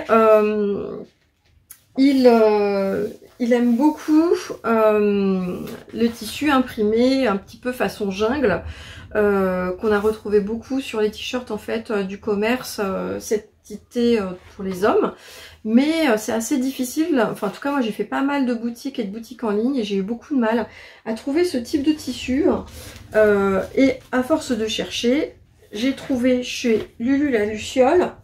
il aime beaucoup le tissu imprimé, un petit peu façon jungle. Qu'on a retrouvé beaucoup sur les t-shirts en fait du commerce cet été pour les hommes, mais c'est assez difficile, enfin en tout cas moi j'ai fait pas mal de boutiques et de boutiques en ligne et j'ai eu beaucoup de mal à trouver ce type de tissu et à force de chercher, j'ai trouvé chez Lulu la Luciole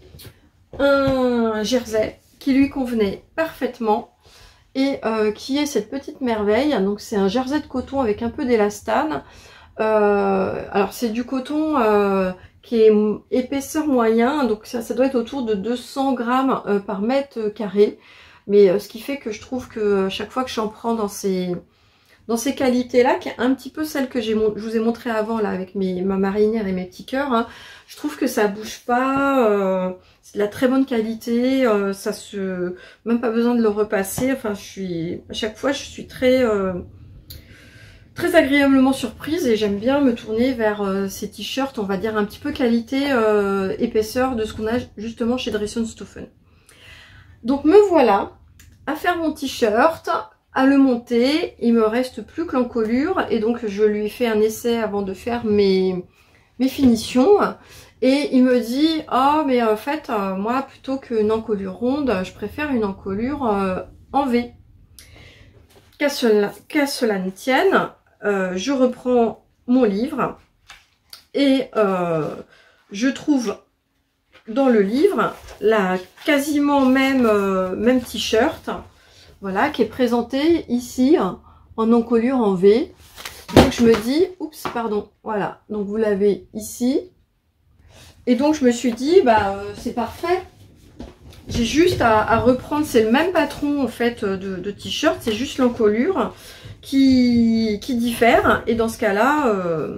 un jersey qui lui convenait parfaitement et qui est cette petite merveille. Donc c'est un jersey de coton avec un peu d'élastane. Alors c'est du coton qui est épaisseur moyen, donc ça doit être autour de 200 grammes par mètre carré, mais ce qui fait que je trouve que chaque fois que j'en prends dans ces qualités là, qui est un petit peu celle que je vous ai montré avant là avec ma marinière et mes petits cœurs, hein, je trouve que ça bouge pas, c'est de la très bonne qualité, même pas besoin de le repasser. Enfin à chaque fois je suis très agréablement surprise et j'aime bien me tourner vers ces t-shirts, on va dire un petit peu qualité épaisseur de ce qu'on a justement chez Dresson-Stoffeln. Donc me voilà à faire mon t-shirt, à le monter. Il me reste plus que l'encolure et donc je lui ai fait un essai avant de faire mes finitions. Et il me dit « Oh mais en fait moi plutôt qu'une encolure ronde, je préfère une encolure en V ». Qu'à cela ne tienne, je reprends mon livre et je trouve dans le livre la quasiment même t-shirt, voilà, qui est présenté ici en encolure en V. Donc je me dis, oups, pardon, voilà, donc vous l'avez ici. Et donc je me suis dit, bah c'est parfait. J'ai juste à reprendre, c'est le même patron en fait de t-shirt, c'est juste l'encolure qui diffère. Et dans ce cas-là,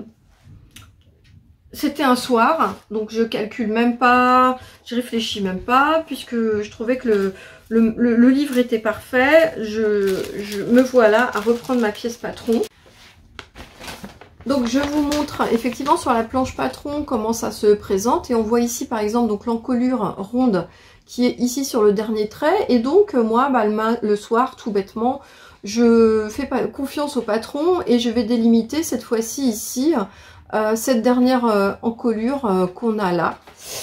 c'était un soir, donc je calcule même pas, je réfléchis même pas, puisque je trouvais que le livre était parfait. Me voilà à reprendre ma pièce patron. Donc je vous montre effectivement sur la planche patron comment ça se présente. Et on voit ici par exemple donc l'encolure ronde qui est ici sur le dernier trait. Et donc moi bah, le soir tout bêtement je fais pas confiance au patron et je vais délimiter cette fois-ci ici cette dernière encolure qu'on a là.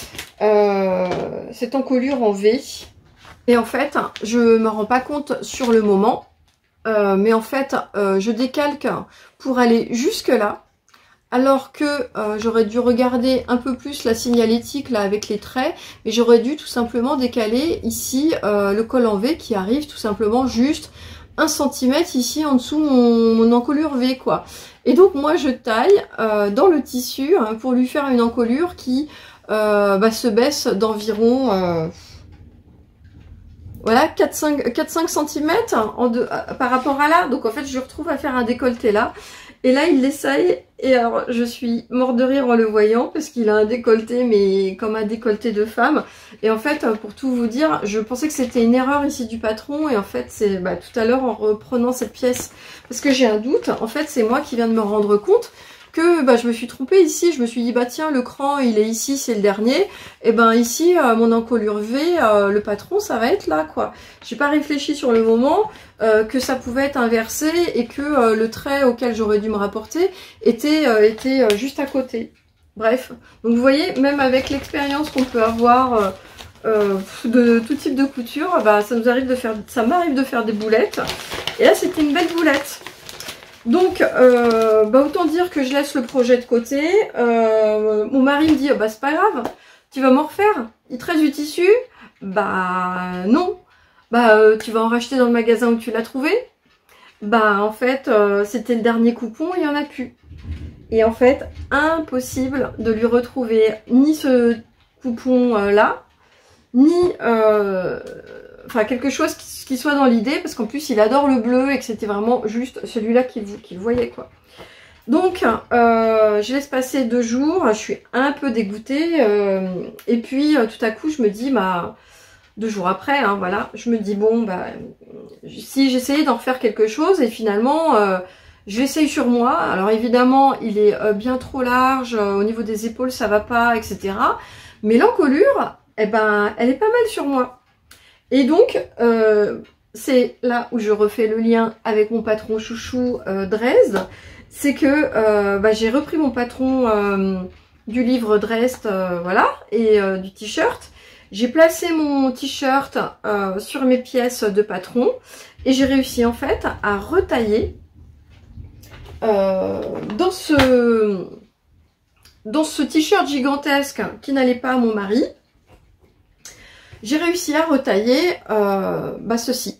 Cette encolure en V. Et en fait je me rends pas compte sur le moment. Mais en fait, je décalque pour aller jusque là, alors que j'aurais dû regarder un peu plus la signalétique là avec les traits, mais j'aurais dû tout simplement décaler ici le col en V qui arrive tout simplement juste 1 cm ici en dessous mon encolure V quoi. Et donc moi je taille dans le tissu hein, pour lui faire une encolure qui bah, se baisse d'environ... voilà, 4-5 cm par rapport à là. Donc en fait, je retrouve à faire un décolleté là. Et là, il l'essaye. Et alors, je suis mort de rire en le voyant parce qu'il a un décolleté, mais comme un décolleté de femme. Et en fait, pour tout vous dire, je pensais que c'était une erreur ici du patron. Et en fait, c'est bah, tout à l'heure en reprenant cette pièce, parce que j'ai un doute. En fait, c'est moi qui viens de me rendre compte que bah, je me suis trompée ici. Je me suis dit, bah tiens, le cran, il est ici, c'est le dernier. Et ben ici, mon encolure V, le patron, ça va être là, quoi. J'ai pas réfléchi sur le moment que ça pouvait être inversé et que le trait auquel j'aurais dû me rapporter était juste à côté. Bref, donc vous voyez, même avec l'expérience qu'on peut avoir de tout type de couture, bah, ça m'arrive de faire des boulettes. Et là, c'était une belle boulette. Donc, bah autant dire que je laisse le projet de côté. Mon mari me dit, oh, bah c'est pas grave, tu vas m'en refaire. Il te reste du tissu? Bah non. Bah tu vas en racheter dans le magasin où tu l'as trouvé? Bah en fait, c'était le dernier coupon, il n'y en a plus. Et en fait, impossible de lui retrouver ni ce coupon là, ni... enfin quelque chose qui soit dans l'idée, parce qu'en plus il adore le bleu et que c'était vraiment juste celui-là qu'il voyait quoi. Donc je laisse passer 2 jours, je suis un peu dégoûtée et puis tout à coup je me dis bah 2 jours après hein, voilà, je me dis bon bah si j'essayais d'en refaire quelque chose et finalement je l'essaye sur moi. Alors évidemment il est bien trop large, au niveau des épaules ça va pas etc, mais l'encolure eh ben elle est pas mal sur moi. Et donc, c'est là où je refais le lien avec mon patron chouchou Dresde. C'est que bah, j'ai repris mon patron du livre Dresde, voilà, et du t-shirt. J'ai placé mon t-shirt sur mes pièces de patron. Et j'ai réussi en fait à retailler dans ce t-shirt gigantesque qui n'allait pas à mon mari. J'ai réussi à retailler bah, ceci.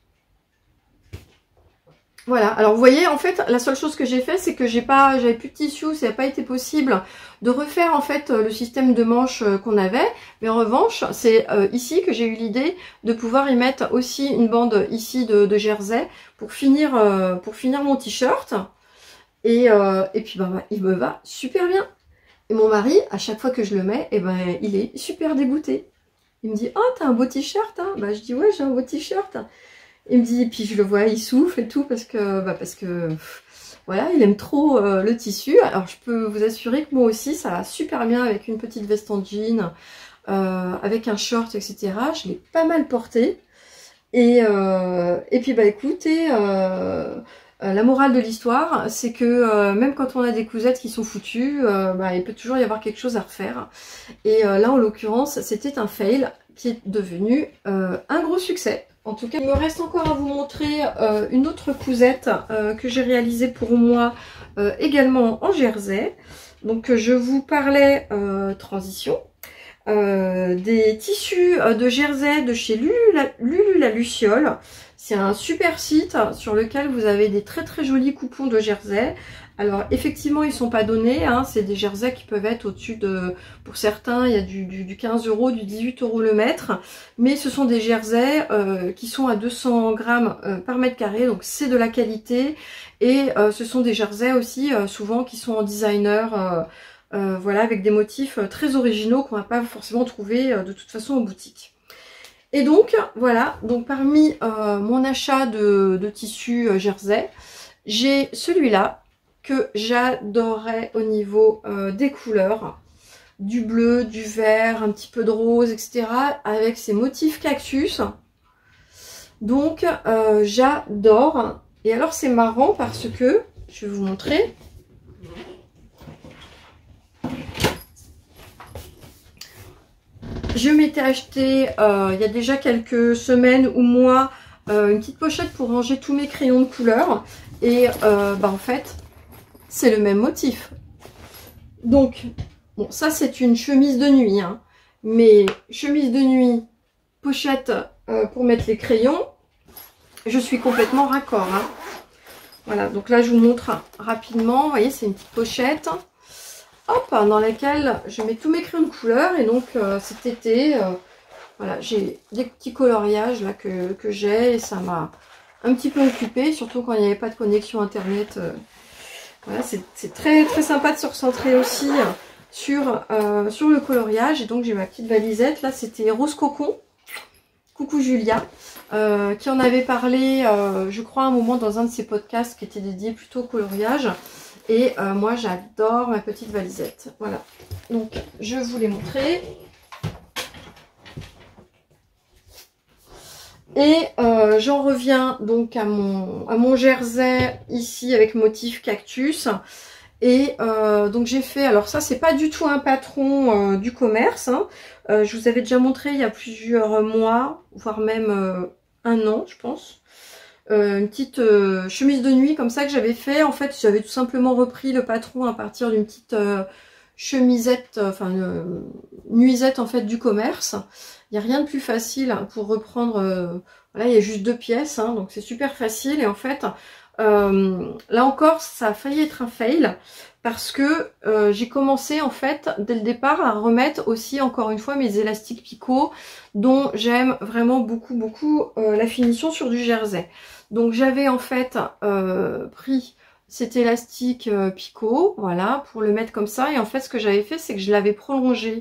Voilà, alors vous voyez, en fait, la seule chose que j'ai fait, c'est que j'avais plus de tissu, ça n'a pas été possible de refaire en fait le système de manches qu'on avait. Mais en revanche, c'est ici que j'ai eu l'idée de pouvoir y mettre aussi une bande ici de jersey pour finir mon t-shirt. Et puis bah, il me va super bien. Et mon mari, à chaque fois que je le mets, eh ben, il est super dégoûté. Il me dit, oh, t'as un beau t-shirt, hein? Bah, je dis, ouais, j'ai un beau t-shirt. Il me dit, puis je le vois, il souffle et tout, parce que voilà, il aime trop le tissu. Alors, je peux vous assurer que moi aussi, ça va super bien avec une petite veste en jean, avec un short, etc. Je l'ai pas mal porté. Et puis, bah, écoutez, la morale de l'histoire, c'est que même quand on a des cousettes qui sont foutues, bah, il peut toujours y avoir quelque chose à refaire. Et là, en l'occurrence, c'était un fail qui est devenu un gros succès. En tout cas, il me reste encore à vous montrer une autre cousette que j'ai réalisée pour moi également en jersey. Donc, je vous parlais transition. Des tissus de jersey de chez Lulu la Luciole. C'est un super site sur lequel vous avez des très très jolis coupons de jersey. Alors effectivement ils sont pas donnés, hein, c'est des jerseys qui peuvent être au-dessus de, pour certains il y a du 15 €, du 18 € le mètre. Mais ce sont des jerseys qui sont à 200 grammes par mètre carré, donc c'est de la qualité. Et ce sont des jerseys aussi souvent qui sont en designer, voilà, avec des motifs très originaux qu'on va pas forcément trouver de toute façon en boutique. Et donc voilà, donc parmi mon achat de tissu jersey, j'ai celui-là que j'adorais au niveau des couleurs. Du bleu, du vert, un petit peu de rose, etc. avec ces motifs cactus. Donc j'adore. Et alors c'est marrant parce que, je vais vous montrer. Je m'étais acheté il y a déjà quelques semaines ou mois une petite pochette pour ranger tous mes crayons de couleur. Et en fait, c'est le même motif. Donc, bon, ça c'est une chemise de nuit. Hein, mais chemise de nuit, pochette pour mettre les crayons, je suis complètement raccord. Hein. Voilà, donc là je vous montre rapidement. Vous voyez, c'est une petite pochette. Hop, dans laquelle je mets tous mes crayons de couleur. Et donc cet été, voilà, j'ai des petits coloriages là que j'ai. Et ça m'a un petit peu occupée, surtout quand il n'y avait pas de connexion internet. Voilà, c'est très très sympa de se recentrer aussi sur le coloriage. Et donc j'ai ma petite valisette. Là, c'était Rose Cocon. Coucou Julia, qui en avait parlé, je crois, à un moment dans un de ses podcasts qui était dédié plutôt au coloriage. Et moi, j'adore ma petite valisette. Voilà, donc je vous l'ai montré. Et j'en reviens donc à mon jersey ici avec motif cactus. Et donc j'ai fait, alors ça c'est pas du tout un patron du commerce, hein. Je vous avais déjà montré il y a plusieurs mois, voire même un an je pense, une petite chemise de nuit comme ça que j'avais fait. En fait j'avais tout simplement repris le patron à partir d'une petite chemisette, enfin nuisette en fait du commerce. Il n'y a rien de plus facile pour reprendre, voilà, il y a juste 2 pièces, hein, donc c'est super facile. Et en fait là encore ça a failli être un fail parce que j'ai commencé en fait dès le départ à remettre aussi encore une fois mes élastiques picot dont j'aime vraiment beaucoup la finition sur du jersey. Donc j'avais en fait pris cet élastique picot, voilà, pour le mettre comme ça. Et en fait ce que j'avais fait c'est que je l'avais prolongé,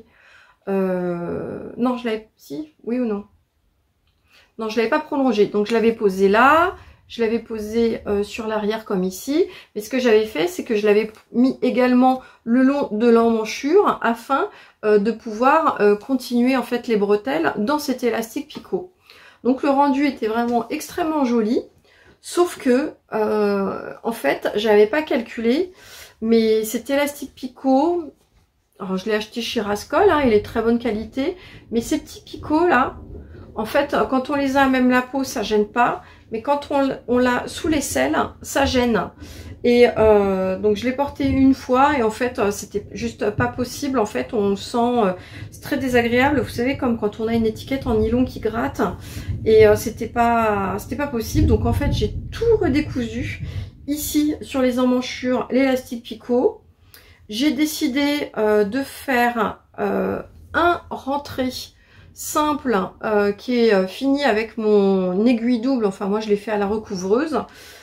non je l'avais, si, oui ou non, non je l'avais pas prolongé, donc je l'avais posé là. Je l'avais posé sur l'arrière comme ici. Mais ce que j'avais fait, c'est que je l'avais mis également le long de l'emmanchure afin de pouvoir continuer en fait les bretelles dans cet élastique picot. Donc le rendu était vraiment extrêmement joli. Sauf que, en fait, j'avais pas calculé. Mais cet élastique picot, alors je l'ai acheté chez Rascol, hein, il est de très bonne qualité. Mais ces petits picots là, en fait, quand on les a à même la peau, ça gêne pas. Mais quand on l'a sous l'aisselle, ça gêne. Et donc je l'ai porté une fois et en fait c'était juste pas possible. En fait on sent, c'est très désagréable. Vous savez, comme quand on a une étiquette en nylon qui gratte. Et c'était pas possible. Donc en fait j'ai tout redécousu. Ici sur les emmanchures, l'élastique picot. J'ai décidé de faire un rentré simple qui est fini avec mon aiguille double. Enfin moi je l'ai fait à la recouvreuse.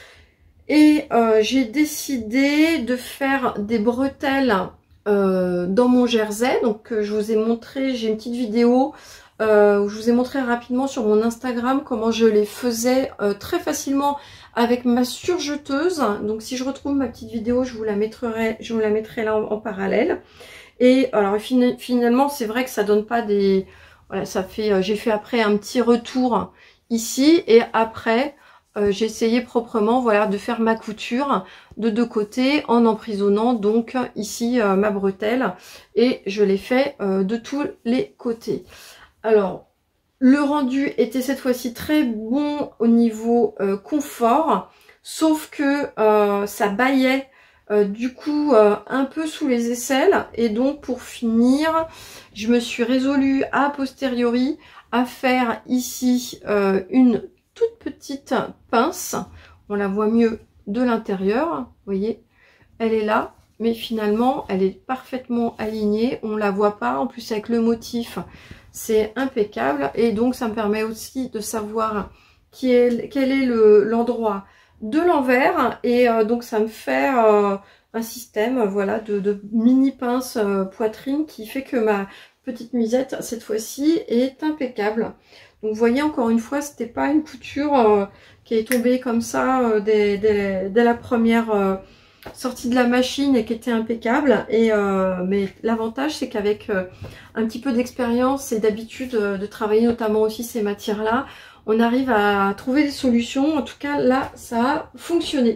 Et j'ai décidé de faire des bretelles dans mon jersey. Donc je vous ai montré, j'ai une petite vidéo où je vous ai montré rapidement sur mon Instagram comment je les faisais très facilement avec ma surjeteuse. Donc si je retrouve ma petite vidéo, je vous la mettrai là en parallèle. Et alors finalement c'est vrai que ça donne pas des... Voilà, ça fait, j'ai fait après un petit retour ici et après j'ai essayé proprement, voilà, de faire ma couture de 2 côtés en emprisonnant donc ici ma bretelle et je l'ai fait de tous les côtés. Alors le rendu était cette fois-ci très bon au niveau confort, sauf que ça bâillait du coup un peu sous les aisselles. Et donc pour finir, je me suis résolue a posteriori à faire ici une toute petite pince. On la voit mieux de l'intérieur, vous voyez, elle est là, mais finalement elle est parfaitement alignée, on la voit pas, en plus avec le motif c'est impeccable. Et donc ça me permet aussi de savoir quel est l'endroit de l'envers. Et donc ça me fait un système, voilà, de mini pince poitrine qui fait que ma petite nuisette cette fois-ci est impeccable. Donc vous voyez, encore une fois, c'était pas une couture qui est tombée comme ça dès la première sorti de la machine et qui était impeccable. Et mais l'avantage, c'est qu'avec un petit peu d'expérience et d'habitude de travailler notamment aussi ces matières-là, on arrive à trouver des solutions. En tout cas, là, ça a fonctionné.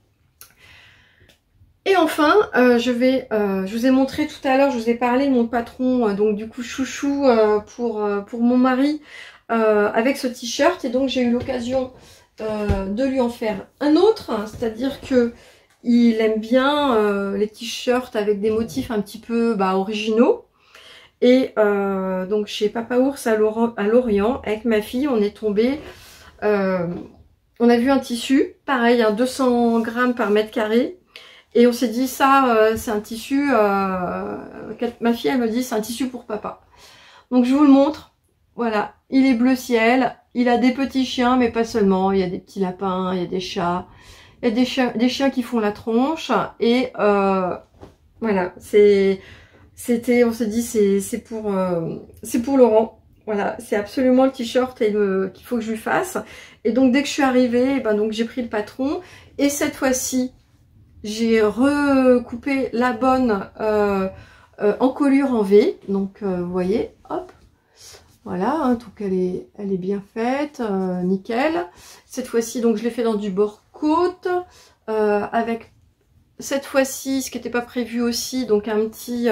Et enfin, je vous ai montré tout à l'heure, je vous ai parlé de mon patron, donc du coup chouchou pour mon mari, avec ce t-shirt. Et donc j'ai eu l'occasion de lui en faire un autre, hein, c'est-à-dire que il aime bien les t-shirts avec des motifs un petit peu originaux. Et donc chez Papa Ours à Lorient, avec ma fille, on est tombé, on a vu un tissu, pareil, 200 grammes par mètre carré. Et on s'est dit, ça, c'est un tissu, ma fille, elle me dit, c'est un tissu pour papa. Donc je vous le montre, voilà, il est bleu ciel, il a des petits chiens, mais pas seulement, il y a des petits lapins, il y a des chats, il y a des chiens qui font la tronche, et voilà, on se dit, c'est pour Laurent. Voilà, c'est absolument le t-shirt qu'il faut que je lui fasse. Et donc dès que je suis arrivée, donc j'ai pris le patron, et cette fois-ci, j'ai recoupé la bonne encolure en V. Donc vous voyez, hop, voilà, hein, donc elle est bien faite, nickel. Cette fois-ci, donc je l'ai fait dans du bord côte, avec cette fois-ci, ce qui n'était pas prévu aussi, donc un petit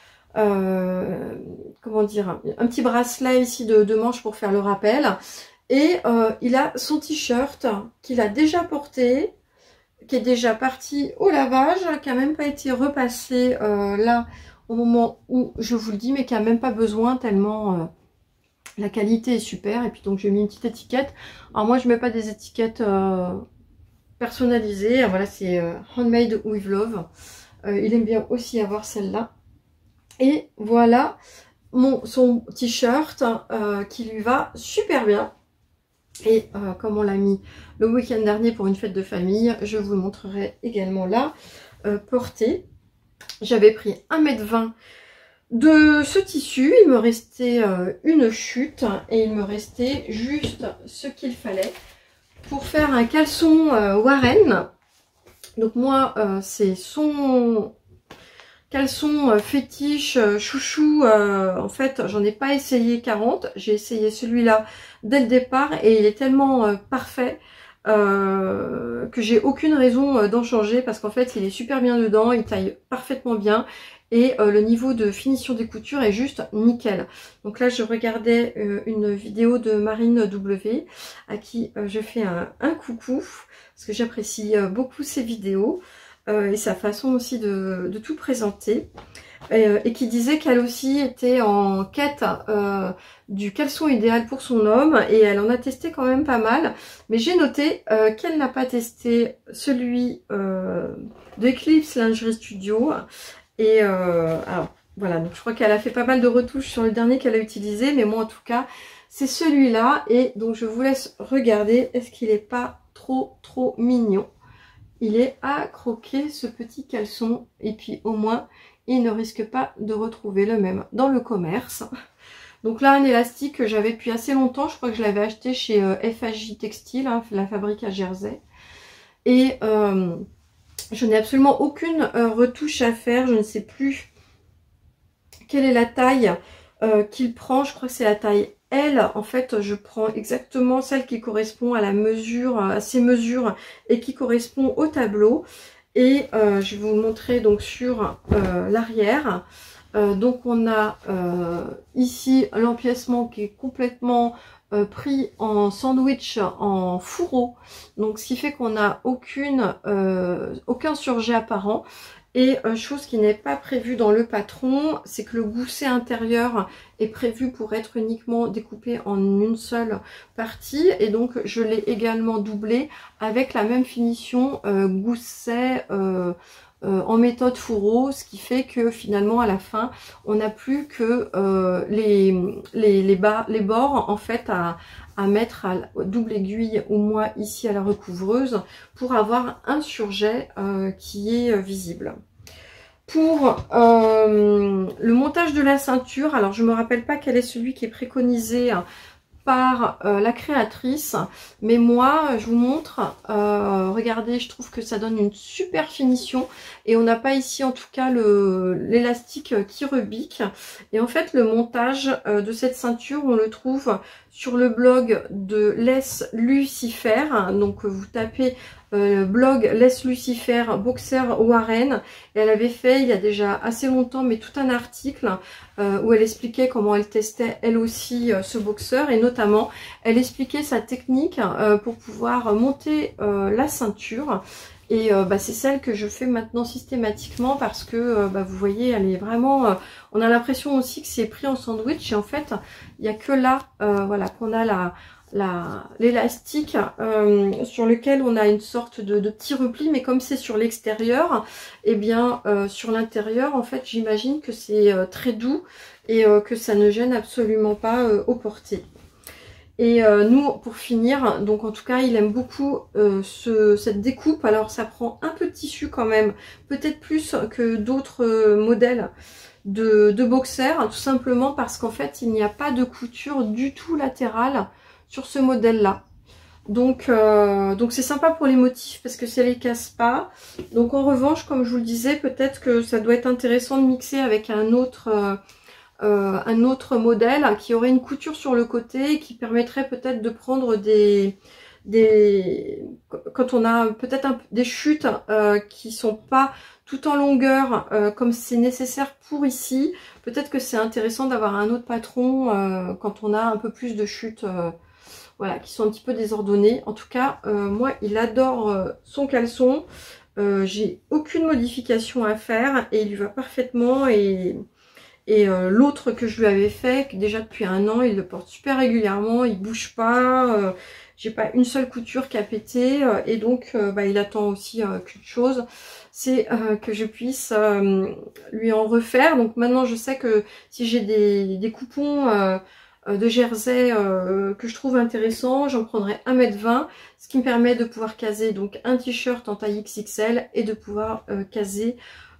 comment dire, un petit bracelet ici de manche pour faire le rappel. Et il a son t-shirt qu'il a déjà porté, qui est déjà parti au lavage, qui a même pas été repassé là au moment où je vous le dis, mais qui a même pas besoin tellement la qualité est super. Et puis donc j'ai mis une petite étiquette. Alors moi je mets pas des étiquettes personnalisées. Voilà, c'est handmade with love. Il aime bien aussi avoir celle-là. Et voilà son t-shirt qui lui va super bien. Et comme on l'a mis le week-end dernier pour une fête de famille, je vous le montrerai également là, porté. J'avais pris 1,20 m de ce tissu, il me restait une chute et il me restait juste ce qu'il fallait pour faire un caleçon Warren. Donc moi, c'est son caleçon fétiche, chouchou. En fait, j'en ai pas essayé 40. J'ai essayé celui-là dès le départ et il est tellement parfait que j'ai aucune raison d'en changer parce qu'en fait, il est super bien dedans, il taille parfaitement bien et le niveau de finition des coutures est juste nickel. Donc là, je regardais une vidéo de Marine W à qui je fais un coucou parce que j'apprécie beaucoup ses vidéos. Et sa façon aussi de tout présenter, et qui disait qu'elle aussi était en quête du caleçon idéal pour son homme, et elle en a testé quand même pas mal, mais j'ai noté qu'elle n'a pas testé celui de Eclipse Lingerie Studio, et alors voilà, donc je crois qu'elle a fait pas mal de retouches sur le dernier qu'elle a utilisé, mais moi en tout cas c'est celui-là, et donc je vous laisse regarder, est-ce qu'il n'est pas trop mignon? Il est à croquer ce petit caleçon et puis au moins il ne risque pas de retrouver le même dans le commerce. Donc là un élastique que j'avais depuis assez longtemps, je crois que je l'avais acheté chez FAJ Textile, hein, la fabrique à Jersey. Et je n'ai absolument aucune retouche à faire, je ne sais plus quelle est la taille qu'il prend, je crois que c'est la taille L. En fait, je prends exactement celle qui correspond à la mesure, à ses mesures et qui correspond au tableau. Et je vais vous le montrer donc sur l'arrière. Donc on a ici l'empiècement qui est complètement pris en sandwich en fourreau. Donc ce qui fait qu'on n'a aucun surjet apparent. Et chose qui n'est pas prévue dans le patron, c'est que le gousset intérieur est prévu pour être uniquement découpé en une seule partie. Et donc je l'ai également doublé avec la même finition gousset en méthode fourreau, ce qui fait que finalement à la fin on n'a plus que les bords en fait à mettre à double aiguille ou moi ici à la recouvreuse pour avoir un surjet qui est visible. Pour le montage de la ceinture, alors je me rappelle pas quel est celui qui est préconisé par la créatrice, mais moi je vous montre, regardez, je trouve que ça donne une super finition et on n'a pas ici en tout cas l'élastique qui rebique. Et en fait le montage de cette ceinture on le trouve sur le blog de Les Lucifer, donc vous tapez blog Les Lucifer Boxer Warren, et elle avait fait il y a déjà assez longtemps mais tout un article où elle expliquait comment elle testait elle aussi ce boxeur, et notamment elle expliquait sa technique pour pouvoir monter la ceinture. Et c'est celle que je fais maintenant systématiquement parce que vous voyez elle est vraiment, on a l'impression aussi que c'est pris en sandwich, et en fait il n'y a que là voilà qu'on a l'élastique sur lequel on a une sorte de petit repli, mais comme c'est sur l'extérieur, et bien sur l'intérieur en fait j'imagine que c'est très doux et que ça ne gêne absolument pas au porté. Et nous, pour finir, donc en tout cas, il aime beaucoup cette découpe. Alors, ça prend un peu de tissu quand même, peut-être plus que d'autres modèles de boxers, tout simplement parce qu'en fait, il n'y a pas de couture du tout latérale sur ce modèle-là. Donc c'est sympa pour les motifs parce que ça les casse pas. Donc en revanche, comme je vous le disais, peut-être que ça doit être intéressant de mixer avec un autre modèle qui aurait une couture sur le côté, qui permettrait peut-être de prendre quand on a peut-être des chutes qui sont pas tout en longueur comme c'est nécessaire pour ici, peut-être que c'est intéressant d'avoir un autre patron quand on a un peu plus de chutes voilà, qui sont un petit peu désordonnées. En tout cas moi il adore son caleçon, j'ai aucune modification à faire et il lui va parfaitement. Et l'autre que je lui avais fait, déjà depuis 1 an, il le porte super régulièrement, il bouge pas, j'ai pas une seule couture qui a pété, et donc il attend aussi qu'une chose, c'est que je puisse lui en refaire. Donc maintenant je sais que si j'ai des coupons de jersey que je trouve intéressants, j'en prendrai 1,20 m, ce qui me permet de pouvoir caser donc un t-shirt en taille XXL et de pouvoir caser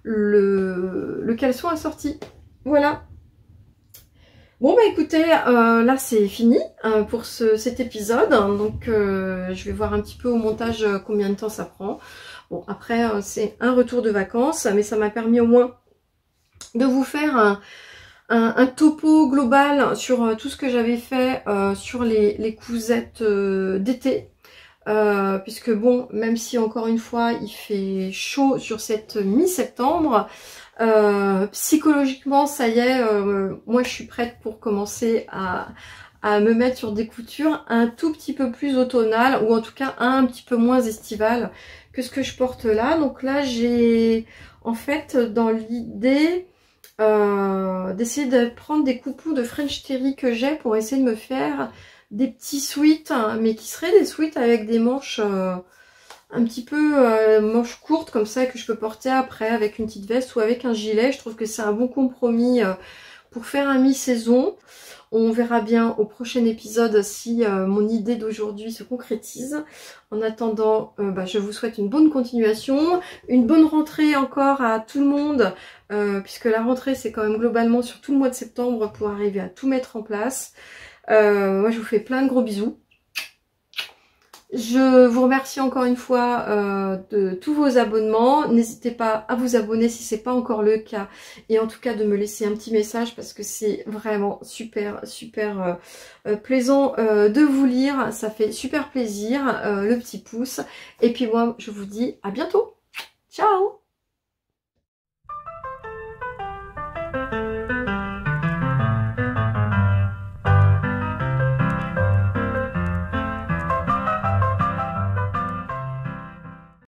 le caleçon assorti. Voilà. Bon écoutez, là c'est fini pour cet épisode. Donc je vais voir un petit peu au montage combien de temps ça prend. Bon après c'est un retour de vacances, mais ça m'a permis au moins de vous faire un topo global sur tout ce que j'avais fait sur les cousettes d'été. Puisque bon, même si encore une fois il fait chaud sur cette mi-septembre, psychologiquement ça y est, moi je suis prête pour commencer à me mettre sur des coutures un tout petit peu plus automnales, ou en tout cas un petit peu moins estivales que ce que je porte là. Donc là j'ai en fait dans l'idée d'essayer de prendre des coupons de French Terry que j'ai pour essayer de me faire des petits sweats, mais qui seraient des sweats avec des manches un petit peu manches courtes comme ça, que je peux porter après avec une petite veste ou avec un gilet. Je trouve que c'est un bon compromis pour faire un mi-saison. On verra bien au prochain épisode si mon idée d'aujourd'hui se concrétise. En attendant, je vous souhaite une bonne continuation, une bonne rentrée encore à tout le monde, puisque la rentrée c'est quand même globalement sur tout le mois de septembre pour arriver à tout mettre en place. Moi je vous fais plein de gros bisous. Je vous remercie encore une fois de tous vos abonnements. N'hésitez pas à vous abonner si c'est pas encore le cas, et en tout cas de me laisser un petit message parce que c'est vraiment super plaisant de vous lire. Ça fait super plaisir, le petit pouce. Et puis moi je vous dis à bientôt. Ciao.